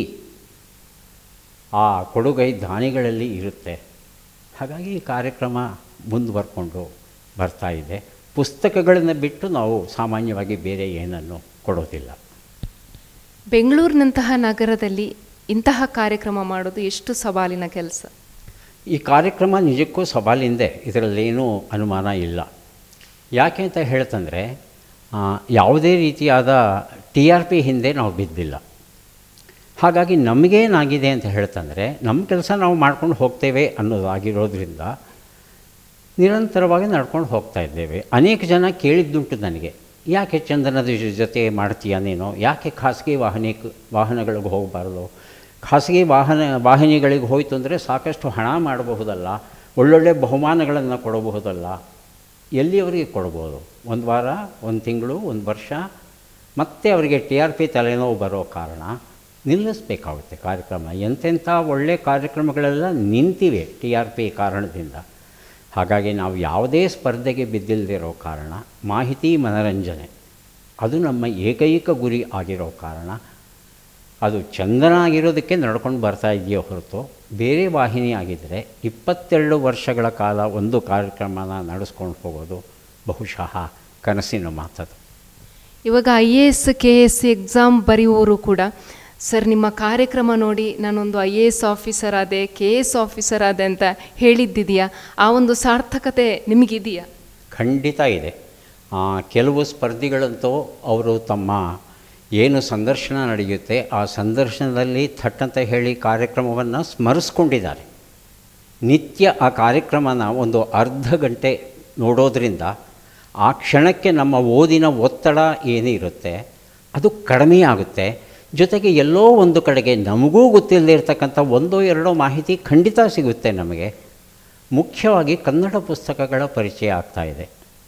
ಆ ಕೊಡುಗೈ ದಾನಿಗಳಲ್ಲಿ ಇರುತ್ತೆ. ಹಾಗಾಗಿ ಈ ಕಾರ್ಯಕ್ರಮ ಮುಂದುವರ್ಕೊಂಡು ಬರ್ತಾ ಇದೆ. ಪುಸ್ತಕಗಳನ್ನು ಬಿಟ್ಟು ನಾವು ಸಾಮಾನ್ಯವಾಗಿ ಬೇರೆ ಏನನ್ನು ಕೊಡೋದಿಲ್ಲ. ಬೆಂಗಳೂರಿನಂತಹ ನಗರದಲ್ಲಿ ಇಂತಹ ಕಾರ್ಯಕ್ರಮ ಮಾಡೋದು ಎಷ್ಟು ಸವಾಲಿನ ಕೆಲಸ? ಈ ಕಾರ್ಯಕ್ರಮ ನಿಜಕ್ಕೂ ಸವಾಲಿಂದೆ, ಇದರಲ್ಲೇನೂ ಅನುಮಾನ ಇಲ್ಲ. ಯಾಕೆ ಅಂತ ಹೇಳ್ತಂದರೆ, ಯಾವುದೇ ರೀತಿಯಾದ ಟಿ ಆರ್ ಪಿ ಹಿಂದೆ ನಾವು ಬಿದ್ದಿಲ್ಲ. ಹಾಗಾಗಿ ನಮಗೇನಾಗಿದೆ ಅಂತ ಹೇಳ್ತಂದರೆ, ನಮ್ಮ ಕೆಲಸ ನಾವು ಮಾಡ್ಕೊಂಡು ಹೋಗ್ತೇವೆ ಅನ್ನೋದಾಗಿರೋದ್ರಿಂದ ನಿರಂತರವಾಗಿ ನಡ್ಕೊಂಡು ಹೋಗ್ತಾ ಇದ್ದೇವೆ. ಅನೇಕ ಜನ ಕೇಳಿದ್ದುಂಟು ನನಗೆ, ಯಾಕೆ ಚಂದನದ ಜೊತೆ ಮಾಡ್ತೀಯ ನೀನು, ಯಾಕೆ ಖಾಸಗಿ ವಾಹನ ವಾಹನಗಳಿಗೆ ಹೋಗಬಾರ್ದು, ಖಾಸಗಿ ವಾಹನ ವಾಹಿನಿಗಳಿಗೆ ಹೋಯಿತು ಅಂದರೆ ಸಾಕಷ್ಟು ಹಣ ಮಾಡಬಹುದಲ್ಲ, ಒಳ್ಳೊಳ್ಳೆ ಬಹುಮಾನಗಳನ್ನು ಕೊಡಬಹುದಲ್ಲ, ಎಲ್ಲಿಯವರಿಗೆ ಕೊಡ್ಬೋದು, ಒಂದು ವಾರ, ಒಂದು ತಿಂಗಳು, ಒಂದು ವರ್ಷ, ಮತ್ತೆ ಅವರಿಗೆ ಟಿ ಆರ್ ಪಿ ತಲೆನೋವು ಬರೋ ಕಾರಣ ನಿಲ್ಲಿಸಬೇಕಾಗುತ್ತೆ ಕಾರ್ಯಕ್ರಮ. ಎಂತೆಂಥ ಒಳ್ಳೆಯ ಕಾರ್ಯಕ್ರಮಗಳೆಲ್ಲ ನಿಂತಿವೆ ಟಿ ಆರ್ ಪಿ ಕಾರಣದಿಂದ. ಹಾಗಾಗಿ ನಾವು ಯಾವುದೇ ಸ್ಪರ್ಧೆಗೆ ಬಿದ್ದಿಲ್ಲದಿರೋ ಕಾರಣ ಮಾಹಿತಿ ಮನರಂಜನೆ ಅದು ನಮ್ಮ ಏಕೈಕ ಗುರಿ ಆಗಿರೋ ಕಾರಣ ಅದು ಚಂದನ ಆಗಿರೋದಕ್ಕೆ ನಡ್ಕೊಂಡು ಬರ್ತಾ ಇದೆಯೋ ಹೊರತು ಬೇರೆ ವಾಹಿನಿ ಆಗಿದ್ದರೆ ಇಪ್ಪತ್ತೆರಡು ವರ್ಷಗಳ ಕಾಲ ಒಂದು ಕಾರ್ಯಕ್ರಮನ ನಡೆಸ್ಕೊಂಡು ಹೋಗೋದು ಬಹುಶಃ ಕನಸಿನ ಮಾತದು. ಇವಾಗ I A S K S exam ಬರೆಯುವವರು ಕೂಡ ಸರ್ ನಿಮ್ಮ ಕಾರ್ಯಕ್ರಮ ನೋಡಿ ನಾನೊಂದು ಐ ಎ ಎಸ್ ಆಫೀಸರ್ ಆದೆ, ಕೆ ಎಸ್ ಆಫೀಸರ್ ಆದೆ ಅಂತ ಹೇಳಿದ್ದಿದೆಯಾ? ಆ ಒಂದು ಸಾರ್ಥಕತೆ ನಿಮಗಿದೆಯಾ? ಖಂಡಿತ ಇದೆ. ಕೆಲವು ಸ್ಪರ್ಧಿಗಳಂತೂ ಅವರು ತಮ್ಮ ಏನು ಸಂದರ್ಶನ ನಡೆಯುತ್ತೆ ಆ ಸಂದರ್ಶನದಲ್ಲಿ ಥಟ್ ಅಂತ ಹೇಳಿ ಕಾರ್ಯಕ್ರಮವನ್ನು ಸ್ಮರಿಸ್ಕೊಂಡಿದ್ದಾರೆ. ನಿತ್ಯ ಆ ಕಾರ್ಯಕ್ರಮನ ಒಂದು ಅರ್ಧ ಗಂಟೆ ನೋಡೋದ್ರಿಂದ ಆ ಕ್ಷಣಕ್ಕೆ ನಮ್ಮ ಓದಿನ ಒತ್ತಡ ಏನಿರುತ್ತೆ ಅದು ಕಡಿಮೆ ಆಗುತ್ತೆ. ಜೊತೆಗೆ ಎಲ್ಲೋ ಒಂದು ಕಡೆಗೆ ನಮಗೂ ಗೊತ್ತಿಲ್ಲದೆ ಇರತಕ್ಕಂಥ ಒಂದೋ ಎರಡೋ ಮಾಹಿತಿ ಖಂಡಿತ ಸಿಗುತ್ತೆ ನಮಗೆ. ಮುಖ್ಯವಾಗಿ ಕನ್ನಡ ಪುಸ್ತಕಗಳ ಪರಿಚಯ ಆಗ್ತಾಯಿದೆ.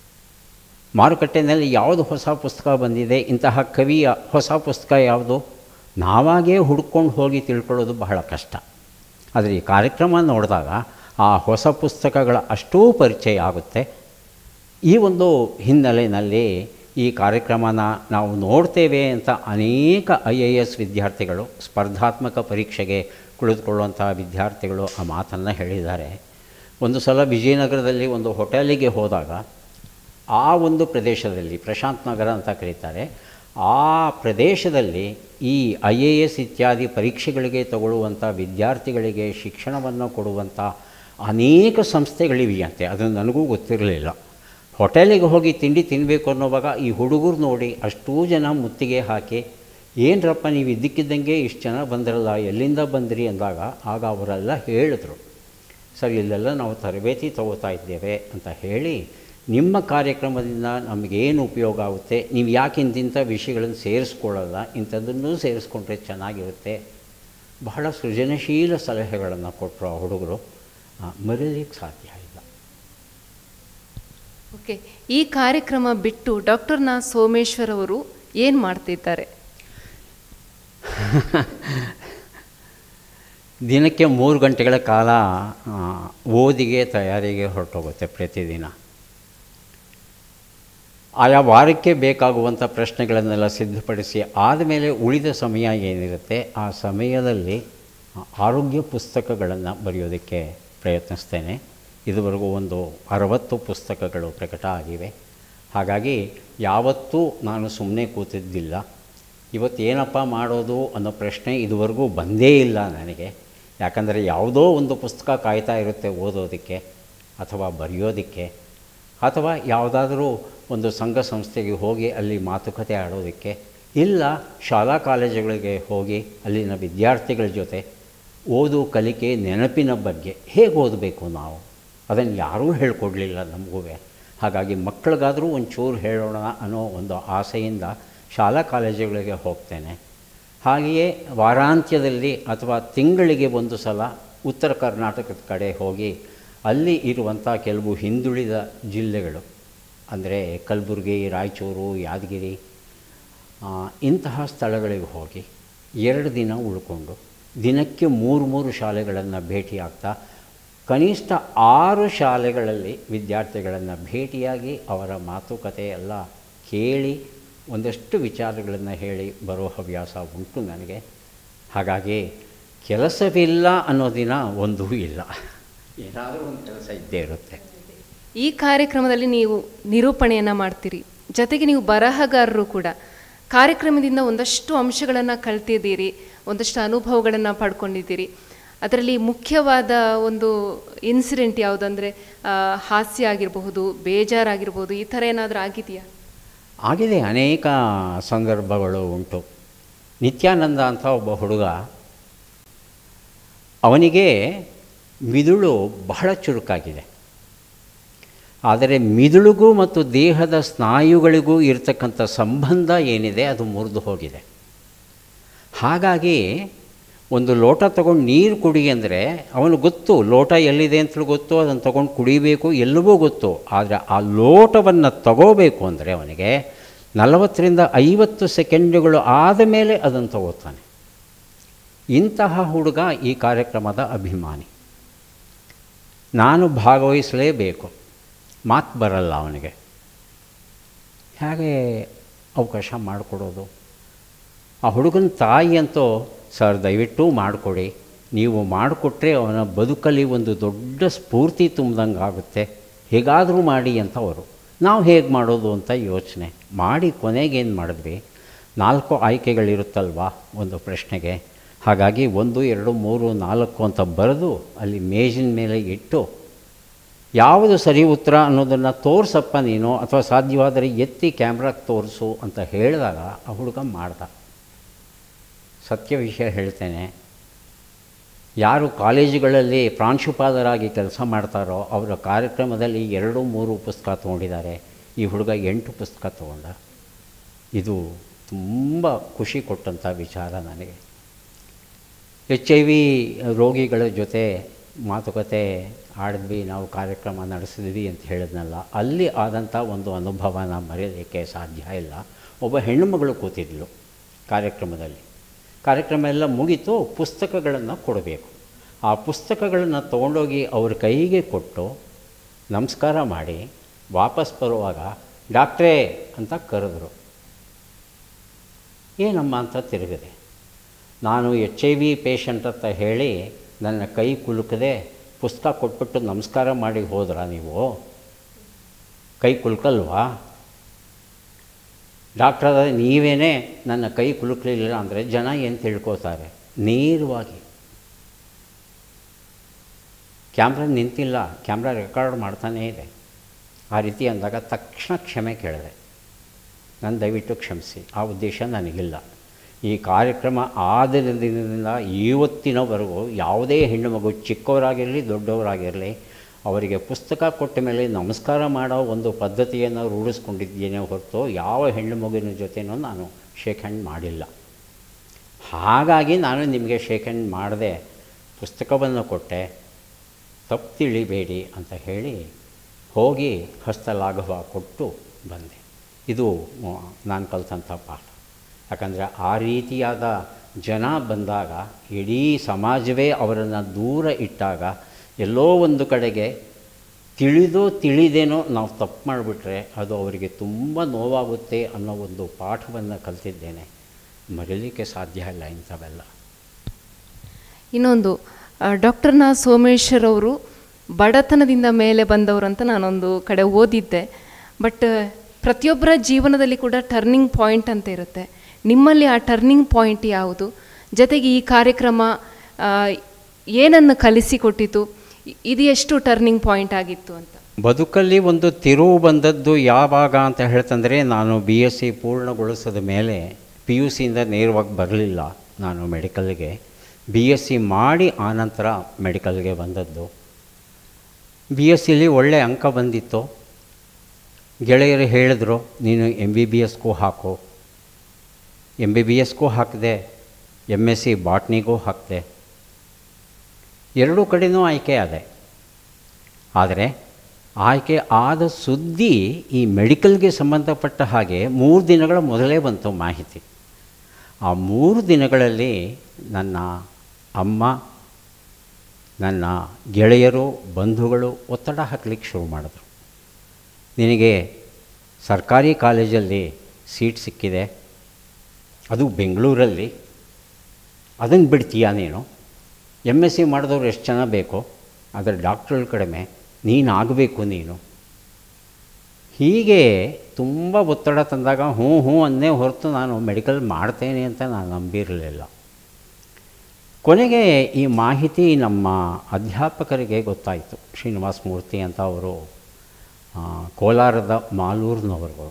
ಮಾರುಕಟ್ಟೆಯಲ್ಲಿ ಯಾವುದು ಹೊಸ ಪುಸ್ತಕ ಬಂದಿದೆ, ಇಂತಹ ಕವಿಯ ಹೊಸ ಪುಸ್ತಕ ಯಾವುದು, ನಾವಾಗೇ ಹುಡ್ಕೊಂಡು ಹೋಗಿ ತಿಳ್ಕೊಳ್ಳೋದು ಬಹಳ ಕಷ್ಟ. ಆದರೆ ಈ ಕಾರ್ಯಕ್ರಮ ನೋಡಿದಾಗ ಆ ಹೊಸ ಪುಸ್ತಕಗಳ ಅಷ್ಟೂ ಪರಿಚಯ ಆಗುತ್ತೆ. ಈ ಒಂದು ಹಿನ್ನೆಲೆಯಲ್ಲಿ ಈ ಕಾರ್ಯಕ್ರಮನ ನಾವು ನೋಡ್ತೇವೆ ಅಂತ ಅನೇಕ ಐ ಎ ಎಸ್ ವಿದ್ಯಾರ್ಥಿಗಳು, ಸ್ಪರ್ಧಾತ್ಮಕ ಪರೀಕ್ಷೆಗೆ ಕುಳಿತುಕೊಳ್ಳುವಂಥ ವಿದ್ಯಾರ್ಥಿಗಳು ಆ ಮಾತನ್ನು ಹೇಳಿದ್ದಾರೆ. ಒಂದು ಸಲ ವಿಜಯನಗರದಲ್ಲಿ ಒಂದು ಹೋಟೆಲಿಗೆ ಹೋದಾಗ ಆ ಒಂದು ಪ್ರದೇಶದಲ್ಲಿ, ಪ್ರಶಾಂತ್ ನಗರ ಅಂತ ಕರೀತಾರೆ, ಆ ಪ್ರದೇಶದಲ್ಲಿ ಈ ಐ ಎ ಎಸ್ ಇತ್ಯಾದಿ ಪರೀಕ್ಷೆಗಳಿಗೆ ತಗೊಳ್ಳುವಂಥ ವಿದ್ಯಾರ್ಥಿಗಳಿಗೆ ಶಿಕ್ಷಣವನ್ನು ಕೊಡುವಂಥ ಅನೇಕ ಸಂಸ್ಥೆಗಳಿವೆಯಂತೆ. ಅದು ನನಗೂ ಗೊತ್ತಿರಲಿಲ್ಲ. ಹೋಟೆಲಿಗೆ ಹೋಗಿ ತಿಂಡಿ ತಿನ್ನಬೇಕು ಅನ್ನೋವಾಗ ಈ ಹುಡುಗರು ನೋಡಿ ಅಷ್ಟೂ ಜನ ಮುತ್ತಿಗೆ ಹಾಕಿ, ಏನರಪ್ಪ ನೀವು ಇದ್ದಕ್ಕಿದ್ದಂಗೆ ಇಷ್ಟು ಜನ ಬಂದಿರಲ್ಲ, ಎಲ್ಲಿಂದ ಬಂದಿರಿ ಅಂದಾಗ ಆಗ ಅವರೆಲ್ಲ ಹೇಳಿದ್ರು, ಸರ್ ಇಲ್ಲೆಲ್ಲ ನಾವು ತರಬೇತಿ ತಗೋತಾ ಇದ್ದೇವೆ ಅಂತ ಹೇಳಿ, ನಿಮ್ಮ ಕಾರ್ಯಕ್ರಮದಿಂದ ನಮಗೇನು ಉಪಯೋಗ ಆಗುತ್ತೆ, ನೀವು ಯಾಕೆ ಇಂತಿಂಥ ವಿಷಯಗಳನ್ನು ಸೇರಿಸ್ಕೊಳ್ಳಲ್ಲ, ಇಂಥದ್ದನ್ನು ಸೇರಿಸ್ಕೊಂಡ್ರೆ ಚೆನ್ನಾಗಿರುತ್ತೆ, ಬಹಳ ಸೃಜನಶೀಲ ಸಲಹೆಗಳನ್ನು ಕೊಟ್ಟರು ಆ ಹುಡುಗರು. ಮರೀಲಿಕ್ಕೆ ಸಾಧ್ಯ ಇಲ್ಲ. ಓಕೆ, ಈ ಕಾರ್ಯಕ್ರಮ ಬಿಟ್ಟು ಡಾಕ್ಟರ್ ನಾ ಸೋಮೇಶ್ವರ್ ಅವರು ಏನು ಮಾಡ್ತಿದ್ದಾರೆ? ದಿನಕ್ಕೆ ಮೂರು ಗಂಟೆಗಳ ಕಾಲ ಓದಿಗೆ ತಯಾರಿಗೆ ಹೊರಟೋಗುತ್ತೆ ಪ್ರತಿದಿನ. ಆಯಾ ವಾರಕ್ಕೆ ಬೇಕಾಗುವಂಥ ಪ್ರಶ್ನೆಗಳನ್ನೆಲ್ಲ ಸಿದ್ಧಪಡಿಸಿ ಆದಮೇಲೆ ಉಳಿದ ಸಮಯ ಏನಿರುತ್ತೆ ಆ ಸಮಯದಲ್ಲಿ ಆರೋಗ್ಯ ಪುಸ್ತಕಗಳನ್ನು ಬರೆಯೋದಕ್ಕೆ ಪ್ರಯತ್ನಿಸ್ತೇನೆ. ಇದುವರೆಗೂ ಒಂದು ಅರವತ್ತು ಪುಸ್ತಕಗಳು ಪ್ರಕಟ ಆಗಿವೆ. ಹಾಗಾಗಿ ಯಾವತ್ತೂ ನಾನು ಸುಮ್ಮನೆ ಕೂತಿದ್ದಿಲ್ಲ. ಇವತ್ತು ಏನಪ್ಪ ಮಾಡೋದು ಅನ್ನೋ ಪ್ರಶ್ನೆ ಇದುವರೆಗೂ ಬಂದೇ ಇಲ್ಲ ನನಗೆ. ಯಾಕಂದರೆ ಯಾವುದೋ ಒಂದು ಪುಸ್ತಕ ಕಾಯ್ತಾ ಇರುತ್ತೆ ಓದೋದಕ್ಕೆ ಅಥವಾ ಬರೆಯೋದಕ್ಕೆ, ಅಥವಾ ಯಾವುದಾದ್ರೂ ಒಂದು ಸಂಘ ಸಂಸ್ಥೆಗೆ ಹೋಗಿ ಅಲ್ಲಿ ಮಾತುಕತೆ ಆಡೋದಕ್ಕೆ, ಇಲ್ಲ ಶಾಲಾ ಕಾಲೇಜುಗಳಿಗೆ ಹೋಗಿ ಅಲ್ಲಿನ ವಿದ್ಯಾರ್ಥಿಗಳ ಜೊತೆ ಓದು ಕಲಿಕೆ ನೆನಪಿನ ಬಗ್ಗೆ ಹೇಗೆ ಓದಬೇಕು ನಾವು ಅದನ್ನು ಯಾರೂ ಹೇಳ್ಕೊಡ್ಲಿಲ್ಲ ನಮಗೂ. ಹಾಗಾಗಿ ಮಕ್ಕಳಿಗಾದರೂ ಒಂಚೂರು ಹೇಳೋಣ ಅನ್ನೋ ಒಂದು ಆಸೆಯಿಂದ ಶಾಲಾ ಕಾಲೇಜುಗಳಿಗೆ ಹೋಗ್ತೇನೆ. ಹಾಗೆಯೇ ವಾರಾಂತ್ಯದಲ್ಲಿ ಅಥವಾ ತಿಂಗಳಿಗೆ ಒಂದು ಸಲ ಉತ್ತರ ಕರ್ನಾಟಕದ ಕಡೆ ಹೋಗಿ ಅಲ್ಲಿ ಇರುವಂಥ ಕೆಲವು ಹಿಂದುಳಿದ ಜಿಲ್ಲೆಗಳು ಅಂದರೆ ಕಲಬುರಗಿ, ರಾಯಚೂರು, ಯಾದಗಿರಿ ಇಂತಹ ಸ್ಥಳಗಳಿಗೆ ಹೋಗಿ ಎರಡು ದಿನ ಉಳ್ಕೊಂಡು ದಿನಕ್ಕೆ ಮೂರು ಮೂರು ಶಾಲೆಗಳನ್ನು ಭೇಟಿಯಾಗ್ತಾ ಕನಿಷ್ಠ ಆರು ಶಾಲೆಗಳಲ್ಲಿ ವಿದ್ಯಾರ್ಥಿಗಳನ್ನು ಭೇಟಿಯಾಗಿ ಅವರ ಮಾತುಕತೆ ಎಲ್ಲ ಕೇಳಿ ಒಂದಷ್ಟು ವಿಚಾರಗಳನ್ನು ಹೇಳಿ ಬರೋ ಹವ್ಯಾಸ ಉಂಟು ನನಗೆ. ಹಾಗಾಗಿ ಕೆಲಸವಿಲ್ಲ ಅನ್ನೋ ದಿನ ಒಂದೂ ಇಲ್ಲ, ಏನಾದರೂ ಒಂದು ಕೆಲಸ ಇದ್ದೇ ಇರುತ್ತೆ. ಈ ಕಾರ್ಯಕ್ರಮದಲ್ಲಿ ನೀವು ನಿರೂಪಣೆಯನ್ನು ಮಾಡ್ತೀರಿ, ಜೊತೆಗೆ ನೀವು ಬರಹಗಾರರು ಕೂಡ. ಕಾರ್ಯಕ್ರಮದಿಂದ ಒಂದಷ್ಟು ಅಂಶಗಳನ್ನು ಕಲ್ತಿದ್ದೀರಿ, ಒಂದಷ್ಟು ಅನುಭವಗಳನ್ನು ಪಡ್ಕೊಂಡಿದ್ದೀರಿ. ಅದರಲ್ಲಿ ಮುಖ್ಯವಾದ ಒಂದು ಇನ್ಸಿಡೆಂಟ್ ಯಾವುದಂದರೆ ಹಾಸ್ಯ ಆಗಿರಬಹುದು, ಬೇಜಾರಾಗಿರ್ಬೋದು, ಈ ಥರ ಏನಾದರೂ ಆಗಿದೆಯಾ? ಆಗಿದೆ, ಅನೇಕ ಸಂದರ್ಭಗಳು ಉಂಟು. ನಿತ್ಯಾನಂದ ಅಂತ ಒಬ್ಬ ಹುಡುಗ, ಅವನಿಗೆ ಮಿದುಳು ಬಹಳ ಚುರುಕಾಗಿದೆ. ಆದರೆ ಮಿದುಳಿಗೂ ಮತ್ತು ದೇಹದ ಸ್ನಾಯುಗಳಿಗೂ ಇರತಕ್ಕಂಥ ಸಂಬಂಧ ಏನಿದೆ ಅದು ಮುರಿದು ಹೋಗಿದೆ. ಹಾಗಾಗಿ ಒಂದು ಲೋಟ ತೊಗೊಂಡು ನೀರು ಕುಡಿ ಅಂದರೆ ಅವನು ಗೊತ್ತು, ಲೋಟ ಎಲ್ಲಿದೆ ಅಂತಲೂ ಗೊತ್ತು, ಅದನ್ನು ತೊಗೊಂಡು ಕುಡಿಬೇಕು ಎಲ್ಲವೂ ಗೊತ್ತು. ಆದರೆ ಆ ಲೋಟವನ್ನು ತಗೋಬೇಕು ಅಂದರೆ ಅವನಿಗೆ ನಲವತ್ತರಿಂದ ಐವತ್ತು ಸೆಕೆಂಡುಗಳು ಆದ ಮೇಲೆ ಅದನ್ನು ತಗೋತಾನೆ. ಇಂತಹ ಹುಡುಗ ಈ ಕಾರ್ಯಕ್ರಮದ ಅಭಿಮಾನಿ. ನಾನು ಭಾಗವಹಿಸಲೇಬೇಕು, ಮಾತು ಬರಲ್ಲ ಅವನಿಗೆ. ಹಾಗೆ ಅವಕಾಶ ಮಾಡಿಕೊಡೋದು. ಆ ಹುಡುಗನ ತಾಯಿ ಅಂತೂ ಸರ್ ದಯವಿಟ್ಟು ಮಾಡಿಕೊಡಿ, ನೀವು ಮಾಡಿಕೊಟ್ರೆ ಅವನ ಬದುಕಲ್ಲಿ ಒಂದು ದೊಡ್ಡ ಸ್ಫೂರ್ತಿ ತುಂಬ್ದಂಗೆ ಆಗುತ್ತೆ, ಹೇಗಾದರೂ ಮಾಡಿ ಅಂತ ಅವರು. ನಾವು ಹೇಗೆ ಮಾಡೋದು ಅಂತ ಯೋಚನೆ ಮಾಡಿ ಕೊನೆಗೇನು ಮಾಡಿದ್ವಿ, ನಾಲ್ಕು ಆಯ್ಕೆಗಳಿರುತ್ತಲ್ವ ಒಂದು ಪ್ರಶ್ನೆಗೆ, ಹಾಗಾಗಿ ಒಂದು ಎರಡು ಮೂರು ನಾಲ್ಕು ಅಂತ ಬರೆದು ಅಲ್ಲಿ ಮೇಜಿನ ಮೇಲೆ ಇಟ್ಟು ಯಾವುದು ಸರಿ ಉತ್ತರ ಅನ್ನೋದನ್ನು ತೋರಿಸಪ್ಪ ನೀನು, ಅಥವಾ ಸಾಧ್ಯವಾದರೆ ಎತ್ತಿ ಕ್ಯಾಮ್ರಾಗೆ ತೋರಿಸು ಅಂತ ಹೇಳಿದಾಗ ಆ ಹುಡುಗ ಮಾಡ್ದ. ಸತ್ಯ ವಿಷಯ ಹೇಳ್ತೇನೆ, ಯಾರು ಕಾಲೇಜುಗಳಲ್ಲಿ ಪ್ರಾಂಶುಪಾಲರಾಗಿ ಕೆಲಸ ಮಾಡ್ತಾರೋ ಅವರ ಕಾರ್ಯಕ್ರಮದಲ್ಲಿ ಎರಡು ಮೂರು ಪುಸ್ತಕ ತೊಗೊಂಡಿದ್ದಾರೆ, ಈ ಹುಡುಗ ಎಂಟು ಪುಸ್ತಕ ತೊಗೊಂಡ. ಇದು ತುಂಬ ಖುಷಿ ಕೊಟ್ಟಂಥ ವಿಚಾರ ನನಗೆ. ಎಚ್ ಐ ವಿ ರೋಗಿಗಳ ಜೊತೆ ಮಾತುಕತೆ ಆಡಿದ್ವಿ, ನಾವು ಕಾರ್ಯಕ್ರಮ ನಡೆಸಿದ್ವಿ ಅಂತ ಹೇಳಿದ್ನಲ್ಲ, ಅಲ್ಲಿ ಆದಂಥ ಒಂದು ಅನುಭವನ ಮರೆಯೋದಕ್ಕೆ ಸಾಧ್ಯ ಇಲ್ಲ. ಒಬ್ಬ ಹೆಣ್ಣುಮಗಳು ಕೂತಿದ್ಲು ಕಾರ್ಯಕ್ರಮದಲ್ಲಿ. ಕಾರ್ಯಕ್ರಮ ಎಲ್ಲ ಮುಗೀತು, ಪುಸ್ತಕಗಳನ್ನು ಕೊಡಬೇಕು. ಆ ಪುಸ್ತಕಗಳನ್ನು ತೊಗೊಂಡೋಗಿ ಅವ್ರ ಕೈಗೆ ಕೊಟ್ಟು ನಮಸ್ಕಾರ ಮಾಡಿ ವಾಪಸ್ ಬರುವಾಗ ಡಾಕ್ಟ್ರೇ ಅಂತ ಕರೆದ್ರು. ಏನಮ್ಮ ಅಂತ ತಿರುಗಿದೆ. ನಾನು ಎಚ್ ಐ ವಿ ಪೇಷಂಟ್ ಅಂತ ಹೇಳಿ ನನ್ನ ಕೈ ಕುಲುಕದೆ ಪುಸ್ತಕ ಕೊಟ್ಬಿಟ್ಟು ನಮಸ್ಕಾರ ಮಾಡಿ ಹೋದ್ರಾ ನೀವು? ಕೈ ಕುಲುಕಲ್ವಾ? ಡಾಕ್ಟ್ರಾದ ನೀವೇನೇ ನನ್ನ ಕೈ ಕುಲುಕಲಿಲ್ಲ ಅಂದರೆ ಜನ ಏನು ತಿಳ್ಕೋತಾರೆ? ನೇರವಾಗಿ ಕ್ಯಾಮ್ರಾ ನಿಂತಿಲ್ಲ, ಕ್ಯಾಮ್ರಾ ರೆಕಾರ್ಡ್ ಮಾಡ್ತಾನೇ ಇದೆ. ಆ ರೀತಿ ಅಂದಾಗ ತಕ್ಷಣ ಕ್ಷಮೆ ಕೇಳಿದೆ. ನಾನು ದಯವಿಟ್ಟು ಕ್ಷಮಿಸಿ, ಆ ಉದ್ದೇಶ ನನಗಿಲ್ಲ. ಈ ಕಾರ್ಯಕ್ರಮ ಆದ ದಿನದಿಂದ ಇವತ್ತಿನವರೆಗೂ ಯಾವುದೇ ಹೆಣ್ಣು ಮಗು ಚಿಕ್ಕವರಾಗಿರಲಿ ದೊಡ್ಡವರಾಗಿರಲಿ ಅವರಿಗೆ ಪುಸ್ತಕ ಕೊಟ್ಟ ಮೇಲೆ ನಮಸ್ಕಾರ ಮಾಡೋ ಒಂದು ಪದ್ಧತಿಯನ್ನು ರೂಢಿಸ್ಕೊಂಡಿದ್ದೇನೆ ಹೊರತು ಯಾವ ಹೆಣ್ಣು ಮಗುವಿನ ಜೊತೆನೂ ನಾನು ಶೇಕ್ ಹ್ಯಾಂಡ್ ಮಾಡಿಲ್ಲ. ಹಾಗಾಗಿ ನಾನು ನಿಮಗೆ ಶೇಕ್ ಹ್ಯಾಂಡ್ ಮಾಡದೆ ಪುಸ್ತಕವನ್ನು ಕೊಟ್ಟೆ, ತಪ್ಪು ತಿಳಿಬೇಡಿ ಅಂತ ಹೇಳಿ ಹೋಗಿ ಹಸ್ತಲಾಘವ ಕೊಟ್ಟು ಬಂದೆ. ಇದು ನಾನು ಕಲಿತಂಥ ಪಾಠ. ಯಾಕಂದರೆ ಆ ರೀತಿಯಾದ ಜನ ಬಂದಾಗ ಇಡೀ ಸಮಾಜವೇ ಅವರನ್ನು ದೂರ ಇಟ್ಟಾಗ ಎಲ್ಲೋ ಒಂದು ಕಡೆಗೆ ತಿಳಿದೋ ತಿಳಿದೇನೋ ನಾವು ತಪ್ಪು ಮಾಡಿಬಿಟ್ರೆ ಅದು ಅವರಿಗೆ ತುಂಬ ನೋವಾಗುತ್ತೆ ಅನ್ನೋ ಒಂದು ಪಾಠವನ್ನು ಕಲಿತಿದ್ದೇನೆ. ಮರೀಲಿಕ್ಕೆ ಸಾಧ್ಯ ಇಲ್ಲ ಇಂಥವೆಲ್ಲ. ಇನ್ನೊಂದು, ಡಾಕ್ಟರ್ ನಾ ಸೋಮೇಶ್ವರ್ ಅವರು ಬಡತನದಿಂದ ಮೇಲೆ ಬಂದವರು ಅಂತ ನಾನೊಂದು ಕಡೆ ಓದಿದ್ದೆ. ಬಟ್ ಪ್ರತಿಯೊಬ್ಬರ ಜೀವನದಲ್ಲಿ ಕೂಡ ಟರ್ನಿಂಗ್ ಪಾಯಿಂಟ್ ಅಂತ ಇರುತ್ತೆ. ನಿಮ್ಮಲ್ಲಿ ಆ ಟರ್ನಿಂಗ್ ಪಾಯಿಂಟ್ ಯಾವುದು? ಜೊತೆಗೆ ಈ ಕಾರ್ಯಕ್ರಮ ಏನನ್ನು ಕಲಿಸಿಕೊಟ್ಟಿತು? ಇದು ಎಷ್ಟು ಟರ್ನಿಂಗ್ ಪಾಯಿಂಟ್ ಆಗಿತ್ತು ಅಂತ? ಬದುಕಲ್ಲಿ ಒಂದು ತಿರುವು ಬಂದದ್ದು ಯಾವಾಗ ಅಂತ ಹೇಳ್ತಂದರೆ, ನಾನು ಬಿ ಎಸ್ ಸಿ ಪೂರ್ಣಗೊಳಿಸಿದ ಮೇಲೆ ಪಿ ಯು ಸಿಯಿಂದ ನೇರವಾಗಿ ಬರಲಿಲ್ಲ ನಾನು ಮೆಡಿಕಲ್ಗೆ. ಬಿ ಎಸ್ ಸಿ ಮಾಡಿ ಆನಂತರ ಮೆಡಿಕಲ್ಗೆ ಬಂದದ್ದು. ಬಿ ಎಸ್ ಸಿಲಿ ಒಳ್ಳೆ ಅಂಕ ಬಂದಿತ್ತು. ಗೆಳೆಯರು ಹೇಳಿದ್ರು ನೀನು ಎಮ್ ಬಿ ಬಿ ಎಸ್ಗೂ ಹಾಕು. ಎಮ್ ಬಿ ಬಿ ಎಸ್ಗೂ ಹಾಕಿದೆ, ಎಮ್ ಎಸ್ ಸಿ ಬಾಟ್ನಿಗೂ ಹಾಕಿದೆ. ಎರಡೂ ಕಡೆಯೂ ಆಯ್ಕೆ ಆದೆ. ಆದರೆ ಆಯ್ಕೆ ಆದ ಸುದ್ದಿ ಈ ಮೆಡಿಕಲ್ಗೆ ಸಂಬಂಧಪಟ್ಟ ಹಾಗೆ ಮೂರು ದಿನಗಳ ಮೊದಲೇ ಬಂತು ಮಾಹಿತಿ. ಆ ಮೂರು ದಿನಗಳಲ್ಲಿ ನನ್ನ ಅಮ್ಮ, ನನ್ನ ಗೆಳೆಯರು, ಬಂಧುಗಳು ಒತ್ತಡ ಹಾಕಲಿಕ್ಕೆ ಶುರು ಮಾಡಿದ್ರು. ನಿನಗೆ ಸರ್ಕಾರಿ ಕಾಲೇಜಲ್ಲಿ ಸೀಟ್ ಸಿಕ್ಕಿದೆ, ಅದು ಬೆಂಗಳೂರಲ್ಲಿ, ಅದನ್ನು ಬಿಡ್ತೀಯಾ ನೀನು? ಎಮ್ ಎಸ್ ಸಿ ಮಾಡಿದವ್ರು ಎಷ್ಟು ಜನ ಬೇಕೋ, ಆದರೆ ಡಾಕ್ಟ್ರುಗಳು ಕಡಿಮೆ, ನೀನಾಗಬೇಕು ನೀನು. ಹೀಗೆ ತುಂಬ ಒತ್ತಡ ತಂದಾಗ ಹ್ಞೂ ಹ್ಞೂ ಅನ್ನೇ ಹೊರತು ನಾನು ಮೆಡಿಕಲ್ ಮಾಡ್ತೇನೆ ಅಂತ ನಾನು ನಂಬಿರಲಿಲ್ಲ. ಕೊನೆಗೆ ಈ ಮಾಹಿತಿ ನಮ್ಮ ಅಧ್ಯಾಪಕರಿಗೆ ಗೊತ್ತಾಯಿತು. ಶ್ರೀನಿವಾಸ ಮೂರ್ತಿ ಅಂತ ಅವರು ಕೋಲಾರದ ಮಾಲೂರಿನವರು.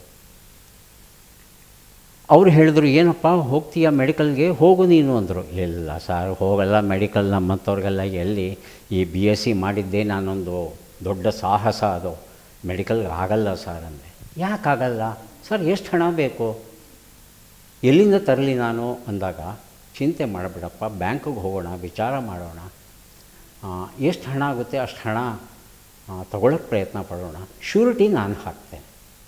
ಅವರು ಹೇಳಿದ್ರು, ಏನಪ್ಪ ಹೋಗ್ತೀಯಾ ಮೆಡಿಕಲ್ಗೆ, ಹೋಗು ನೀನು ಅಂದರು. ಇಲ್ಲ ಸರ್ ಹೋಗಲ್ಲ ಮೆಡಿಕಲ್, ನಮ್ಮಂಥವ್ರಿಗೆಲ್ಲ ಎಲ್ಲಿ, ಈ ಬಿ ಎಸ್ ಸಿ ಮಾಡಿದ್ದೆ ನಾನೊಂದು ದೊಡ್ಡ ಸಾಹಸ, ಅದು ಮೆಡಿಕಲ್ಗೆ ಆಗಲ್ಲ ಸರ್ ಅಂದೆ. ಯಾಕಾಗಲ್ಲ ಸರ್? ಎಷ್ಟು ಹಣ ಬೇಕು, ಎಲ್ಲಿಂದ ತರಲಿ ನಾನು ಅಂದಾಗ, ಚಿಂತೆ ಮಾಡಬೇಡಪ್ಪ, ಬ್ಯಾಂಕಿಗೆ ಹೋಗೋಣ, ವಿಚಾರ ಮಾಡೋಣ, ಎಷ್ಟು ಹಣ ಆಗುತ್ತೆ ಅಷ್ಟು ಹಣ ತಗೊಳ್ಳೋಕ್ಕೆ ಪ್ರಯತ್ನ ಪಡೋಣ, ಶ್ಯೂರಿಟಿ ನಾನು ಹಾಕ್ತೇನೆ.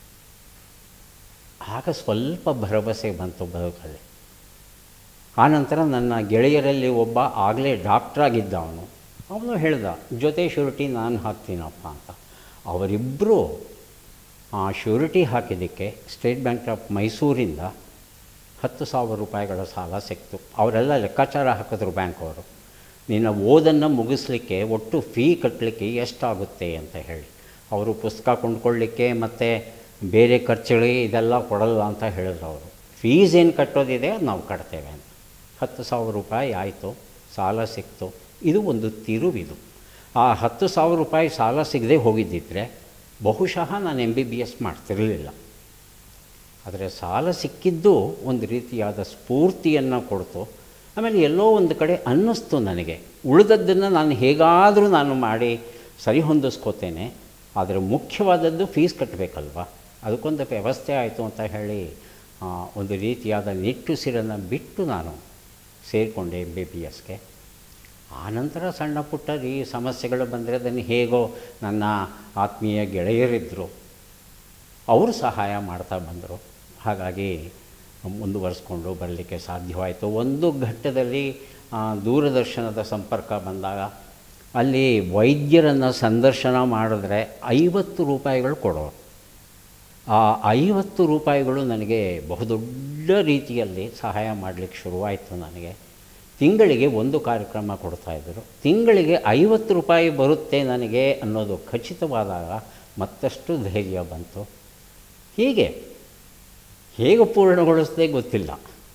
ಆಗ ಸ್ವಲ್ಪ ಭರವಸೆ ಬಂತು ಬದುಕಲ್ಲಿ. ಆನಂತರ ನನ್ನ ಗೆಳೆಯರಲ್ಲಿ ಒಬ್ಬ ಆಗಲೇ ಡಾಕ್ಟ್ರಾಗಿದ್ದ ಅವನು ಅವನು ಹೇಳ್ದ, ಜೊತೆ ಶ್ಯೂರಿಟಿ ನಾನು ಹಾಕ್ತೀನಪ್ಪ ಅಂತ. ಅವರಿಬ್ಬರು ಆ ಶ್ಯೂರಿಟಿ ಹಾಕಿದ್ದಕ್ಕೆ ಸ್ಟೇಟ್ ಬ್ಯಾಂಕ್ ಆಫ್ ಮೈಸೂರಿಂದ ಹತ್ತು ಸಾವಿರ ರೂಪಾಯಿಗಳ ಸಾಲ ಸಿಕ್ತು. ಅವರೆಲ್ಲ ಲೆಕ್ಕಾಚಾರ ಹಾಕಿದ್ರು ಬ್ಯಾಂಕ್ ಅವರು, ನಿನ್ನ ಓದನ್ನು ಮುಗಿಸ್ಲಿಕ್ಕೆ ಒಟ್ಟು ಫೀ ಕಟ್ಟಲಿಕ್ಕೆ ಎಷ್ಟಾಗುತ್ತೆ ಅಂತ ಹೇಳಿ. ಅವರು ಪುಸ್ತಕ ಕೊಂಡ್ಕೊಳ್ಳಿಕ್ಕೆ ಮತ್ತು ಬೇರೆ ಖರ್ಚುಗಳಿಗೆ ಇದೆಲ್ಲ ಕೊಡಲ್ಲ ಅಂತ ಹೇಳಿದ್ರು ಅವರು. ಫೀಸ್ ಏನು ಕಟ್ಟೋದಿದೆ ಅದು ನಾವು ಕಟ್ತೇವೆ ಅಂತ. ಹತ್ತು ಸಾವಿರ ರೂಪಾಯಿ ಆಯಿತು, ಸಾಲ ಸಿಕ್ತು. ಇದು ಒಂದು ತಿರುವಿದು. ಆ ಹತ್ತು ಸಾವಿರ ರೂಪಾಯಿ ಸಾಲ ಸಿಗದೆ ಹೋಗಿದ್ದಿದ್ರೆ ಬಹುಶಃ ನಾನು ಎಮ್ ಬಿ ಬಿ ಎಸ್ ಮಾಡ್ತಿರಲಿಲ್ಲ. ಆದರೆ ಸಾಲ ಸಿಕ್ಕಿದ್ದು ಒಂದು ರೀತಿಯಾದ ಸ್ಫೂರ್ತಿಯನ್ನು ಕೊಡ್ತು. ಆಮೇಲೆ ಎಲ್ಲೋ ಒಂದು ಕಡೆ ಅನ್ನಿಸ್ತು ನನಗೆ, ಉಳಿದದ್ದನ್ನು ನಾನು ಹೇಗಾದರೂ ನಾನು ಮಾಡಿ ಸರಿ ಹೊಂದಿಸ್ಕೋತೇನೆ, ಆದರೆ ಮುಖ್ಯವಾದದ್ದು ಫೀಸ್ ಕಟ್ಟಬೇಕಲ್ವ, ಅದಕ್ಕೊಂದು ವ್ಯವಸ್ಥೆ ಆಯಿತು ಅಂತ ಹೇಳಿ ಒಂದು ರೀತಿಯಾದ ನಿಟ್ಟುಸಿರನ್ನು ಬಿಟ್ಟು ನಾನು ಸೇರಿಕೊಂಡೆ ಎಮ್ ಬಿ ಬಿ ಎಸ್ಗೆ. ಆನಂತರ ಸಣ್ಣ ಪುಟ್ಟ ಈ ಸಮಸ್ಯೆಗಳು ಬಂದರೆ ಅದನ್ನು ಹೇಗೋ ನನ್ನ ಆತ್ಮೀಯ ಗೆಳೆಯರಿದ್ದರು, ಅವರು ಸಹಾಯ ಮಾಡ್ತಾ ಬಂದರು. ಹಾಗಾಗಿ ಮುಂದುವರಿಸ್ಕೊಂಡು ಬರಲಿಕ್ಕೆ ಸಾಧ್ಯವಾಯಿತು. ಒಂದು ಘಟ್ಟದಲ್ಲಿ ದೂರದರ್ಶನದ ಸಂಪರ್ಕ ಬಂದಾಗ ಅಲ್ಲಿ ವೈದ್ಯರನ್ನು ಸಂದರ್ಶನ ಮಾಡಿದ್ರೆ ಐವತ್ತು ರೂಪಾಯಿಗಳು ಕೊಡೋರು. ಆ ಐವತ್ತು ರೂಪಾಯಿಗಳು ನನಗೆ ಬಹುದೊಡ್ಡ ರೀತಿಯಲ್ಲಿ ಸಹಾಯ ಮಾಡಲಿಕ್ಕೆ ಶುರುವಾಯಿತು. ನನಗೆ ತಿಂಗಳಿಗೆ ಒಂದು ಕಾರ್ಯಕ್ರಮ ಕೊಡ್ತಾಯಿದ್ರು. ತಿಂಗಳಿಗೆ ಐವತ್ತು ರೂಪಾಯಿ ಬರುತ್ತೆ ನನಗೆ ಅನ್ನೋದು ಖಚಿತವಾದಾಗ ಮತ್ತಷ್ಟು ಧೈರ್ಯ ಬಂತು. ಹೀಗೆ ಹೇಗೆ ಪೂರ್ಣಗೊಳಿಸದೆ ಗೊತ್ತಿಲ್ಲ.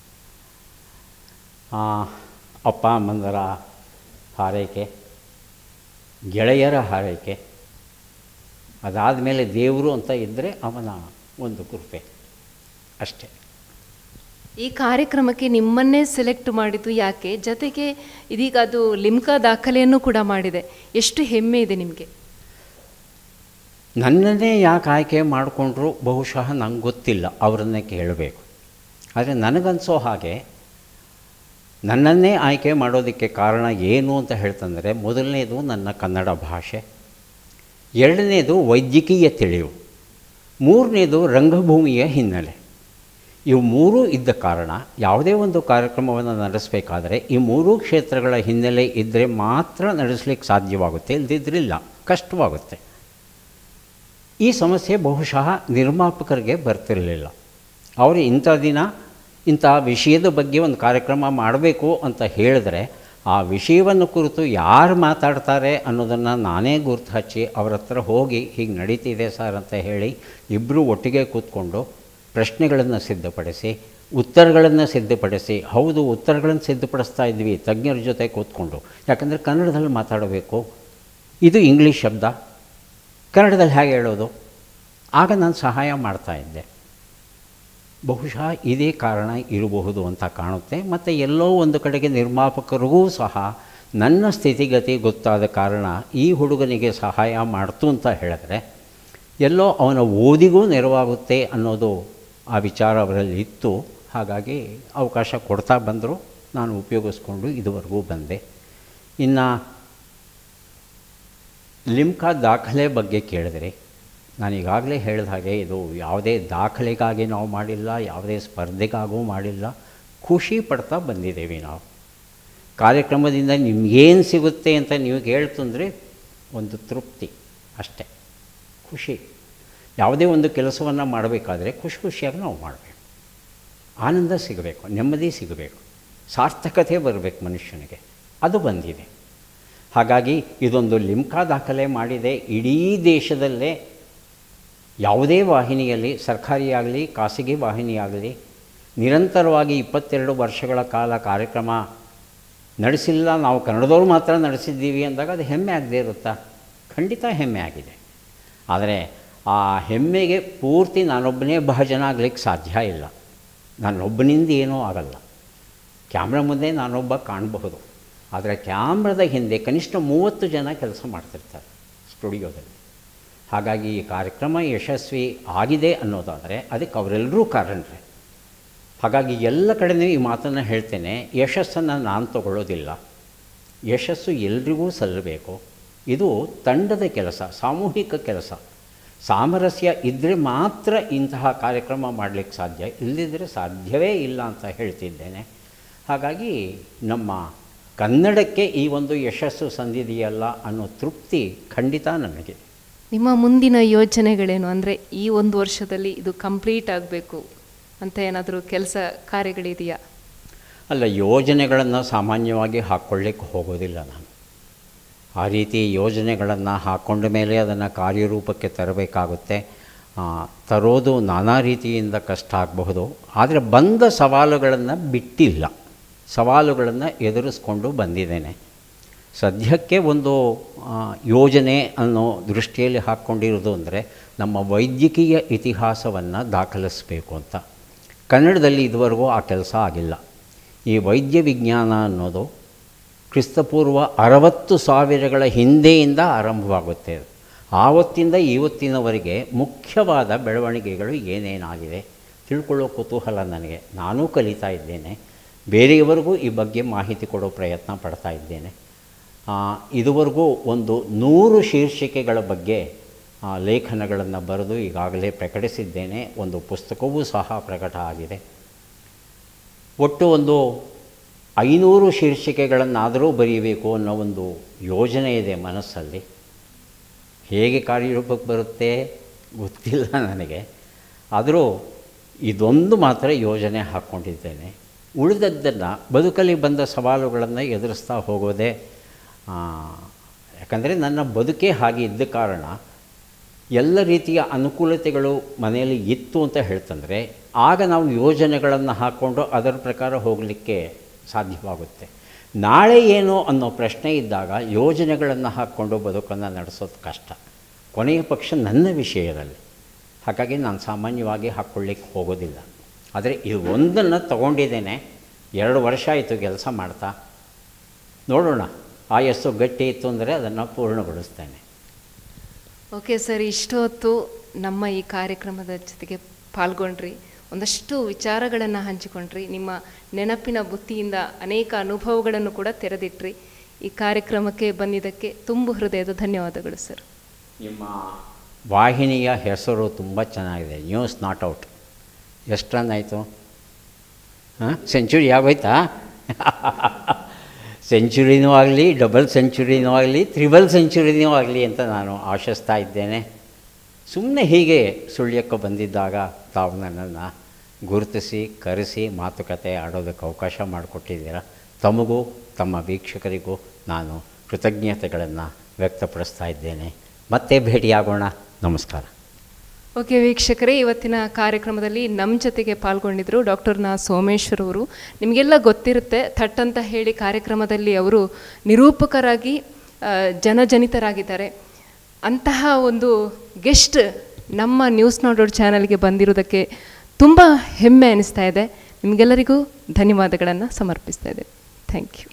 ಅಪ್ಪ ಅಮ್ಮಂದರ ಹಾರೈಕೆ, ಗೆಳೆಯರ ಹಾರೈಕೆ, ಅದಾದ ಮೇಲೆ ದೇವರು ಅಂತ ಇದ್ದರೆ ಅವನ ಒಂದು ಕೃಪೆ ಅಷ್ಟೇ. ಈ ಕಾರ್ಯಕ್ರಮಕ್ಕೆ ನಿಮ್ಮನ್ನೇ ಸೆಲೆಕ್ಟ್ ಮಾಡಿದ್ದು ಯಾಕೆ? ಜೊತೆಗೆ ಇದೀಗ ಅದು ಲಿಮ್ಕಾ ದಾಖಲೆಯನ್ನು ಕೂಡ ಮಾಡಿದೆ. ಎಷ್ಟು ಹೆಮ್ಮೆ ಇದೆ ನಿಮಗೆ? ನನ್ನನ್ನೇ ಯಾಕೆ ಆಯ್ಕೆ ಮಾಡಿಕೊಂಡ್ರು ಬಹುಶಃ ನಂಗೆ ಗೊತ್ತಿಲ್ಲ, ಅವರನ್ನೇ ಕೇಳಬೇಕು. ಆದರೆ ನನಗನ್ಸೋ ಹಾಗೆ ನನ್ನನ್ನೇ ಆಯ್ಕೆ ಮಾಡೋದಕ್ಕೆ ಕಾರಣ ಏನು ಅಂತ ಹೇಳ್ತಂದರೆ, ಮೊದಲನೇದು ನನ್ನ ಕನ್ನಡ ಭಾಷೆ, ಎರಡನೇದು ವೈದ್ಯಕೀಯ ತಿಳಿವು, ಮೂರನೇದು ರಂಗಭೂಮಿಯ ಹಿನ್ನೆಲೆ. ಇವು ಮೂರೂ ಇದ್ದ ಕಾರಣ ಯಾವುದೇ ಒಂದು ಕಾರ್ಯಕ್ರಮವನ್ನು ನಡೆಸಬೇಕಾದ್ರೆ ಈ ಮೂರೂ ಕ್ಷೇತ್ರಗಳ ಹಿನ್ನೆಲೆ ಇದ್ದರೆ ಮಾತ್ರ ನಡೆಸಲಿಕ್ಕೆ ಸಾಧ್ಯವಾಗುತ್ತೆ, ಇಲ್ಲದಿದ್ರಿಲ್ಲ, ಕಷ್ಟವಾಗುತ್ತೆ. ಈ ಸಮಸ್ಯೆ ಬಹುಶಃ ನಿರ್ಮಾಪಕರಿಗೆ ಬರ್ತಿರಲಿಲ್ಲ. ಅವರು ಇಂಥ ದಿನ ಇಂಥ ವಿಷಯದ ಬಗ್ಗೆ ಒಂದು ಕಾರ್ಯಕ್ರಮ ಮಾಡಬೇಕು ಅಂತ ಹೇಳಿದ್ರೆ ಆ ವಿಷಯವನ್ನು ಕುರಿತು ಯಾರು ಮಾತಾಡ್ತಾರೆ ಅನ್ನೋದನ್ನು ನಾನೇ ಗುರ್ತು ಹಚ್ಚಿ ಅವ್ರ ಹತ್ರ ಹೋಗಿ ಹೀಗೆ ನಡೀತಿದೆ ಸರ್ ಅಂತ ಹೇಳಿ ಇಬ್ಬರು ಒಟ್ಟಿಗೆ ಕೂತ್ಕೊಂಡು ಪ್ರಶ್ನೆಗಳನ್ನು ಸಿದ್ಧಪಡಿಸಿ ಉತ್ತರಗಳನ್ನು ಸಿದ್ಧಪಡಿಸಿ, ಹೌದು ಉತ್ತರಗಳನ್ನು ಸಿದ್ಧಪಡಿಸ್ತಾ ಇದ್ವಿ ತಜ್ಞರ ಜೊತೆ ಕೂತ್ಕೊಂಡು, ಯಾಕಂದರೆ ಕನ್ನಡದಲ್ಲಿ ಮಾತಾಡಬೇಕು, ಇದು ಇಂಗ್ಲೀಷ್ ಶಬ್ದ, ಕನ್ನಡದಲ್ಲಿ ಹೇಗೆ ಹೇಳೋದು, ಆಗ ನಾನು ಸಹಾಯ ಮಾಡ್ತಾಯಿದ್ದೆ. ಬಹುಶಃ ಇದೇ ಕಾರಣ ಇರಬಹುದು ಅಂತ ಕಾಣುತ್ತೆ. ಮತ್ತು ಎಲ್ಲೋ ಒಂದು ಕಡೆಗೆ ನಿರ್ಮಾಪಕರಿಗೂ ಸಹ ನನ್ನ ಸ್ಥಿತಿಗತಿ ಗೊತ್ತಾದ ಕಾರಣ ಈ ಹುಡುಗನಿಗೆ ಸಹಾಯ ಮಾಡ್ತು ಅಂತ ಹೇಳಿದ್ರೆ ಎಲ್ಲೋ ಅವನ ಓದಿಗೂ ನೆರವಾಗುತ್ತೆ ಅನ್ನೋದು ಆ ವಿಚಾರ ಅವರಲ್ಲಿ ಇತ್ತು. ಹಾಗಾಗಿ ಅವಕಾಶ ಕೊಡ್ತಾ ಬಂದರು, ನಾನು ಉಪಯೋಗಿಸ್ಕೊಂಡು ಇದುವರೆಗೂ ಬಂದೆ. ಇನ್ನು ಲಿಮ್ಕಾ ದಾಖಲೆ ಬಗ್ಗೆ ಕೇಳಿದರೆ, ನಾನು ಈಗಾಗಲೇ ಹೇಳಿದ ಹಾಗೆ ಇದು ಯಾವುದೇ ದಾಖಲೆಗಾಗಿ ನಾವು ಮಾಡಿಲ್ಲ, ಯಾವುದೇ ಸ್ಪರ್ಧೆಗಾಗೂ ಮಾಡಿಲ್ಲ, ಖುಷಿ ಪಡ್ತಾ ಬಂದಿದ್ದೇವೆ ನಾವು. ಕಾರ್ಯಕ್ರಮದಿಂದ ನಿಮಗೇನು ಸಿಗುತ್ತೆ ಅಂತ ನೀವು ಹೇಳ್ತಂದರೆ ಒಂದು ತೃಪ್ತಿ ಅಷ್ಟೇ, ಖುಷಿ. ಯಾವುದೇ ಒಂದು ಕೆಲಸವನ್ನು ಮಾಡಬೇಕಾದ್ರೆ ಖುಷಿ ಖುಷಿಯಾಗಿ ನಾವು ಮಾಡಬೇಕು, ಆನಂದ ಸಿಗಬೇಕು, ನೆಮ್ಮದಿ ಸಿಗಬೇಕು, ಸಾರ್ಥಕತೆ ಬರಬೇಕು ಮನುಷ್ಯನಿಗೆ, ಅದು ಬಂದಿದೆ. ಹಾಗಾಗಿ ಇದೊಂದು ಲಿಮ್ಕಾ ದಾಖಲೆ ಮಾಡಿದೆ. ಇಡೀ ದೇಶದಲ್ಲೇ ಯಾವುದೇ ವಾಹಿನಿಯಲ್ಲಿ, ಸರ್ಕಾರಿಯಾಗಲಿ ಖಾಸಗಿ ವಾಹಿನಿಯಾಗಲಿ, ನಿರಂತರವಾಗಿ ಇಪ್ಪತ್ತೆರಡು ವರ್ಷಗಳ ಕಾಲ ಕಾರ್ಯಕ್ರಮ ನಡೆಸಿಲ್ಲ, ನಾವು ಕನ್ನಡದವ್ರು ಮಾತ್ರ ನಡೆಸಿದ್ದೀವಿ ಅಂದಾಗ ಅದು ಹೆಮ್ಮೆ ಆಗದೆ ಇರುತ್ತಾ? ಖಂಡಿತ ಹೆಮ್ಮೆ ಆಗಿದೆ. ಆದರೆ ಆ ಹೆಮ್ಮೆಗೆ ಪೂರ್ತಿ ನಾನೊಬ್ಬನೇ ಭಾಜನ ಆಗಲಿಕ್ಕೆ ಸಾಧ್ಯ ಇಲ್ಲ. ನಾನೊಬ್ಬನಿಂದ ಏನೂ ಆಗಲ್ಲ. ಕ್ಯಾಮ್ರಾ ಮುಂದೆ ನಾನೊಬ್ಬ ಕಾಣಬಹುದು, ಆದರೆ ಕ್ಯಾಮ್ರಾದ ಹಿಂದೆ ಕನಿಷ್ಠ ಮೂವತ್ತು ಜನ ಕೆಲಸ ಮಾಡ್ತಿರ್ತಾರೆ ಸ್ಟುಡಿಯೋದಲ್ಲಿ. ಹಾಗಾಗಿ ಈ ಕಾರ್ಯಕ್ರಮ ಯಶಸ್ವಿ ಆಗಿದೆ ಅನ್ನೋದಾದರೆ ಅದಕ್ಕೆ ಅವರೆಲ್ಲರೂ ಕಾರಣರೇ. ಹಾಗಾಗಿ ಎಲ್ಲ ಕಡೆಯೂ ಈ ಮಾತನ್ನು ಹೇಳ್ತೇನೆ, ಯಶಸ್ಸನ್ನು ನಾನು ತಗೊಳ್ಳೋದಿಲ್ಲ, ಯಶಸ್ಸು ಎಲ್ರಿಗೂ ಸಲ್ಲಬೇಕು. ಇದು ತಂಡದ ಕೆಲಸ, ಸಾಮೂಹಿಕ ಕೆಲಸ. ಸಾಮರಸ್ಯ ಇದ್ದರೆ ಮಾತ್ರ ಇಂತಹ ಕಾರ್ಯಕ್ರಮ ಮಾಡಲಿಕ್ಕೆ ಸಾಧ್ಯ, ಇಲ್ಲದಿದ್ದರೆ ಸಾಧ್ಯವೇ ಇಲ್ಲ ಅಂತ ಹೇಳ್ತಿದ್ದೇನೆ. ಹಾಗಾಗಿ ನಮ್ಮ ಕನ್ನಡಕ್ಕೆ ಈ ಒಂದು ಯಶಸ್ಸು ಸಂದಿದೆಯಲ್ಲ ಅನ್ನೋ ತೃಪ್ತಿ ಖಂಡಿತ ನನಗೆ. ನಿಮ್ಮ ಮುಂದಿನ ಯೋಜನೆಗಳೇನು? ಅಂದರೆ ಈ ಒಂದು ವರ್ಷದಲ್ಲಿ ಇದು ಕಂಪ್ಲೀಟ್ ಆಗಬೇಕು ಅಂತ ಏನಾದರೂ ಕೆಲಸ ಕಾರ್ಯಗಳಿದೆಯಾ? ಅಲ್ಲ, ಯೋಜನೆಗಳನ್ನು ಸಾಮಾನ್ಯವಾಗಿ ಹಾಕ್ಕೊಳ್ಳಿಕ್ಕೆ ಹೋಗೋದಿಲ್ಲ ನಾನು. ಆ ರೀತಿ ಯೋಜನೆಗಳನ್ನು ಹಾಕ್ಕೊಂಡ ಮೇಲೆ ಅದನ್ನು ಕಾರ್ಯರೂಪಕ್ಕೆ ತರಬೇಕಾಗುತ್ತೆ. ತರೋದು ನಾನಾ ರೀತಿಯಿಂದ ಕಷ್ಟ ಆಗಬಹುದು. ಆದರೆ ಬಂದ ಸವಾಲುಗಳನ್ನು ಬಿಟ್ಟಿಲ್ಲ, ಸವಾಲುಗಳನ್ನು ಎದುರಿಸ್ಕೊಂಡು ಬಂದಿದ್ದೇನೆ. ಸದ್ಯಕ್ಕೆ ಒಂದು ಯೋಜನೆ ಅನ್ನೋ ದೃಷ್ಟಿಯಲ್ಲಿ ಹಾಕ್ಕೊಂಡಿರೋದು ಅಂದರೆ ನಮ್ಮ ವೈದ್ಯಕೀಯ ಇತಿಹಾಸವನ್ನು ದಾಖಲಿಸಬೇಕು ಅಂತ. ಕನ್ನಡದಲ್ಲಿ ಇದುವರೆಗೂ ಆ ಕೆಲಸ ಆಗಿಲ್ಲ. ಈ ವೈದ್ಯ ವಿಜ್ಞಾನ ಅನ್ನೋದು ಕ್ರಿಸ್ತಪೂರ್ವ ಅರವತ್ತು ಸಾವಿರಗಳ ಹಿಂದೆಯಿಂದ ಆರಂಭವಾಗುತ್ತೆ. ಆವತ್ತಿಂದ ಇವತ್ತಿನವರೆಗೆ ಮುಖ್ಯವಾದ ಬೆಳವಣಿಗೆಗಳು ಏನೇನಾಗಿದೆ ತಿಳ್ಕೊಳ್ಳೋ ಕುತೂಹಲ ನನಗೆ. ನಾನೂ ಕಲಿತಾ ಇದ್ದೇನೆ, ಬೇರೆಯವರಿಗೂ ಈ ಬಗ್ಗೆ ಮಾಹಿತಿ ಕೊಡೋ ಪ್ರಯತ್ನ ಪಡ್ತಾ ಇದ್ದೇನೆ. ಇದುವರೆಗೂ ಒಂದು ನೂರು ಶೀರ್ಷಿಕೆಗಳ ಬಗ್ಗೆ ಲೇಖನಗಳನ್ನು ಬರೆದು ಈಗಾಗಲೇ ಪ್ರಕಟಿಸಿದ್ದೇನೆ. ಒಂದು ಪುಸ್ತಕವೂ ಸಹ ಪ್ರಕಟ ಆಗಿದೆ. ಒಟ್ಟು ಒಂದು ಐನೂರು ಶೀರ್ಷಿಕೆಗಳನ್ನಾದರೂ ಬರೀಬೇಕು ಅನ್ನೋ ಒಂದು ಯೋಜನೆ ಇದೆ ಮನಸ್ಸಲ್ಲಿ. ಹೇಗೆ ಕಾರ್ಯರೂಪಕ್ಕೆ ಬರುತ್ತೆ ಗೊತ್ತಿಲ್ಲ ನನಗೆ. ಆದರೂ ಇದೊಂದು ಮಾತ್ರ ಯೋಜನೆ ಹಾಕ್ಕೊಂಡಿದ್ದೇನೆ. ಉಳಿದದ್ದನ್ನು ಬದುಕಲ್ಲಿ ಬಂದ ಸವಾಲುಗಳನ್ನು ಎದುರಿಸ್ತಾ ಹೋಗೋದೇ. ಯಾಕಂದರೆ ನನ್ನ ಬದುಕೇ ಹಾಗೆ ಇದ್ದ ಕಾರಣ ಎಲ್ಲ ರೀತಿಯ ಅನುಕೂಲತೆಗಳು ಮನೆಯಲ್ಲಿ ಇತ್ತು ಅಂತ ಹೇಳ್ತಂದರೆ ಆಗ ನಾವು ಯೋಜನೆಗಳನ್ನು ಹಾಕ್ಕೊಂಡು ಅದರ ಪ್ರಕಾರ ಹೋಗಲಿಕ್ಕೆ ಸಾಧ್ಯವಾಗುತ್ತೆ. ನಾಳೆ ಏನು ಅನ್ನೋ ಪ್ರಶ್ನೆ ಇದ್ದಾಗ ಯೋಜನೆಗಳನ್ನು ಹಾಕ್ಕೊಂಡು ಬದುಕನ್ನು ನಡೆಸೋದು ಕಷ್ಟ, ಕೊನೆಯ ಪಕ್ಷ ನನ್ನ ವಿಷಯದಲ್ಲಿ. ಹಾಗಾಗಿ ನಾನು ಸಾಮಾನ್ಯವಾಗಿ ಹಾಕ್ಕೊಳ್ಳಿಕ್ಕೆ ಹೋಗೋದಿಲ್ಲ. ಆದರೆ ಇದು ಒಂದನ್ನು ತಗೊಂಡಿದ್ದೇನೆ. ಎರಡು ವರ್ಷ ಆಯಿತು ಕೆಲಸ ಮಾಡ್ತಾ. ನೋಡೋಣ, ಆಯಸ್ಸು ಗಟ್ಟಿ ಇತ್ತು ಅಂದರೆ ಅದನ್ನು ಪೂರ್ಣಗೊಳಿಸ್ತೇನೆ. ಓಕೆ ಸರ್, ಇಷ್ಟೊತ್ತು ನಮ್ಮ ಈ ಕಾರ್ಯಕ್ರಮದ ಜೊತೆಗೆ ಪಾಲ್ಗೊಂಡ್ರಿ, ಒಂದಷ್ಟು ವಿಚಾರಗಳನ್ನು ಹಂಚಿಕೊಂಡ್ರಿ, ನಿಮ್ಮ ನೆನಪಿನ ಬುತ್ತಿಯಿಂದ ಅನೇಕ ಅನುಭವಗಳನ್ನು ಕೂಡ ತೆರೆದಿಟ್ರಿ. ಈ ಕಾರ್ಯಕ್ರಮಕ್ಕೆ ಬಂದಿದ್ದಕ್ಕೆ ತುಂಬ ಹೃದಯದ ಧನ್ಯವಾದಗಳು ಸರ್. ನಿಮ್ಮ ವಾಹಿನಿಯ ಹೆಸರು ತುಂಬ ಚೆನ್ನಾಗಿದೆ, ನ್ಯೂಸ್ ನಾಟ್ ಔಟ್. ಎಷ್ಟು ರನ್ ಆಯಿತು? ಹಾಂ, ಸೆಂಚುರಿ ಆಗೋಯ್ತಾ? ಸೆಂಚುರಿನೂ ಆಗಲಿ, ಡಬಲ್ ಸೆಂಚುರಿನೂ ಆಗಲಿ, ತ್ರಿಬಲ್ ಸೆಂಚುರಿನೂ ಆಗಲಿ ಅಂತ ನಾನು ಆಶಿಸ್ತಾ ಇದ್ದೇನೆ. ಸುಮ್ಮನೆ ಹೀಗೆ ಸುಳ್ಯಕ್ಕೆ ಬಂದಿದ್ದಾಗ ತಾವು ನನ್ನನ್ನು ಗುರುತಿಸಿ ಕರೆಸಿ ಮಾತುಕತೆ ಆಡೋದಕ್ಕೆ ಅವಕಾಶ ಮಾಡಿಕೊಟ್ಟಿದ್ದೀರ. ತಮಗೂ ತಮ್ಮ ವೀಕ್ಷಕರಿಗೂ ನಾನು ಕೃತಜ್ಞತೆಗಳನ್ನು ವ್ಯಕ್ತಪಡಿಸ್ತಾ ಇದ್ದೇನೆ. ಮತ್ತೆ ಭೇಟಿಯಾಗೋಣ. ನಮಸ್ಕಾರ. ಓಕೆ ವೀಕ್ಷಕರೇ, ಇವತ್ತಿನ ಕಾರ್ಯಕ್ರಮದಲ್ಲಿ ನಮ್ಮ ಜೊತೆಗೆ ಪಾಲ್ಗೊಂಡಿದ್ದರು ಡಾಕ್ಟರ್ ನಾ ಸೋಮೇಶ್ವರ್ ಅವರು. ನಿಮಗೆಲ್ಲ ಗೊತ್ತಿರುತ್ತೆ, ಥಟ್ ಅಂತ ಹೇಳಿ ಕಾರ್ಯಕ್ರಮದಲ್ಲಿ ಅವರು ನಿರೂಪಕರಾಗಿ ಜನಜನಿತರಾಗಿದ್ದಾರೆ. ಅಂತಹ ಒಂದು ಗೆಸ್ಟ್ ನಮ್ಮ ನ್ಯೂಸ್ ನಾಟ್ ಔಟ್ ಚಾನಲ್ಗೆ ಬಂದಿರೋದಕ್ಕೆ ತುಂಬ ಹೆಮ್ಮೆ ಅನಿಸ್ತಾ ಇದೆ. ನಿಮಗೆಲ್ಲರಿಗೂ ಧನ್ಯವಾದಗಳನ್ನು ಸಮರ್ಪಿಸ್ತಾ ಇದೆ. Thank you.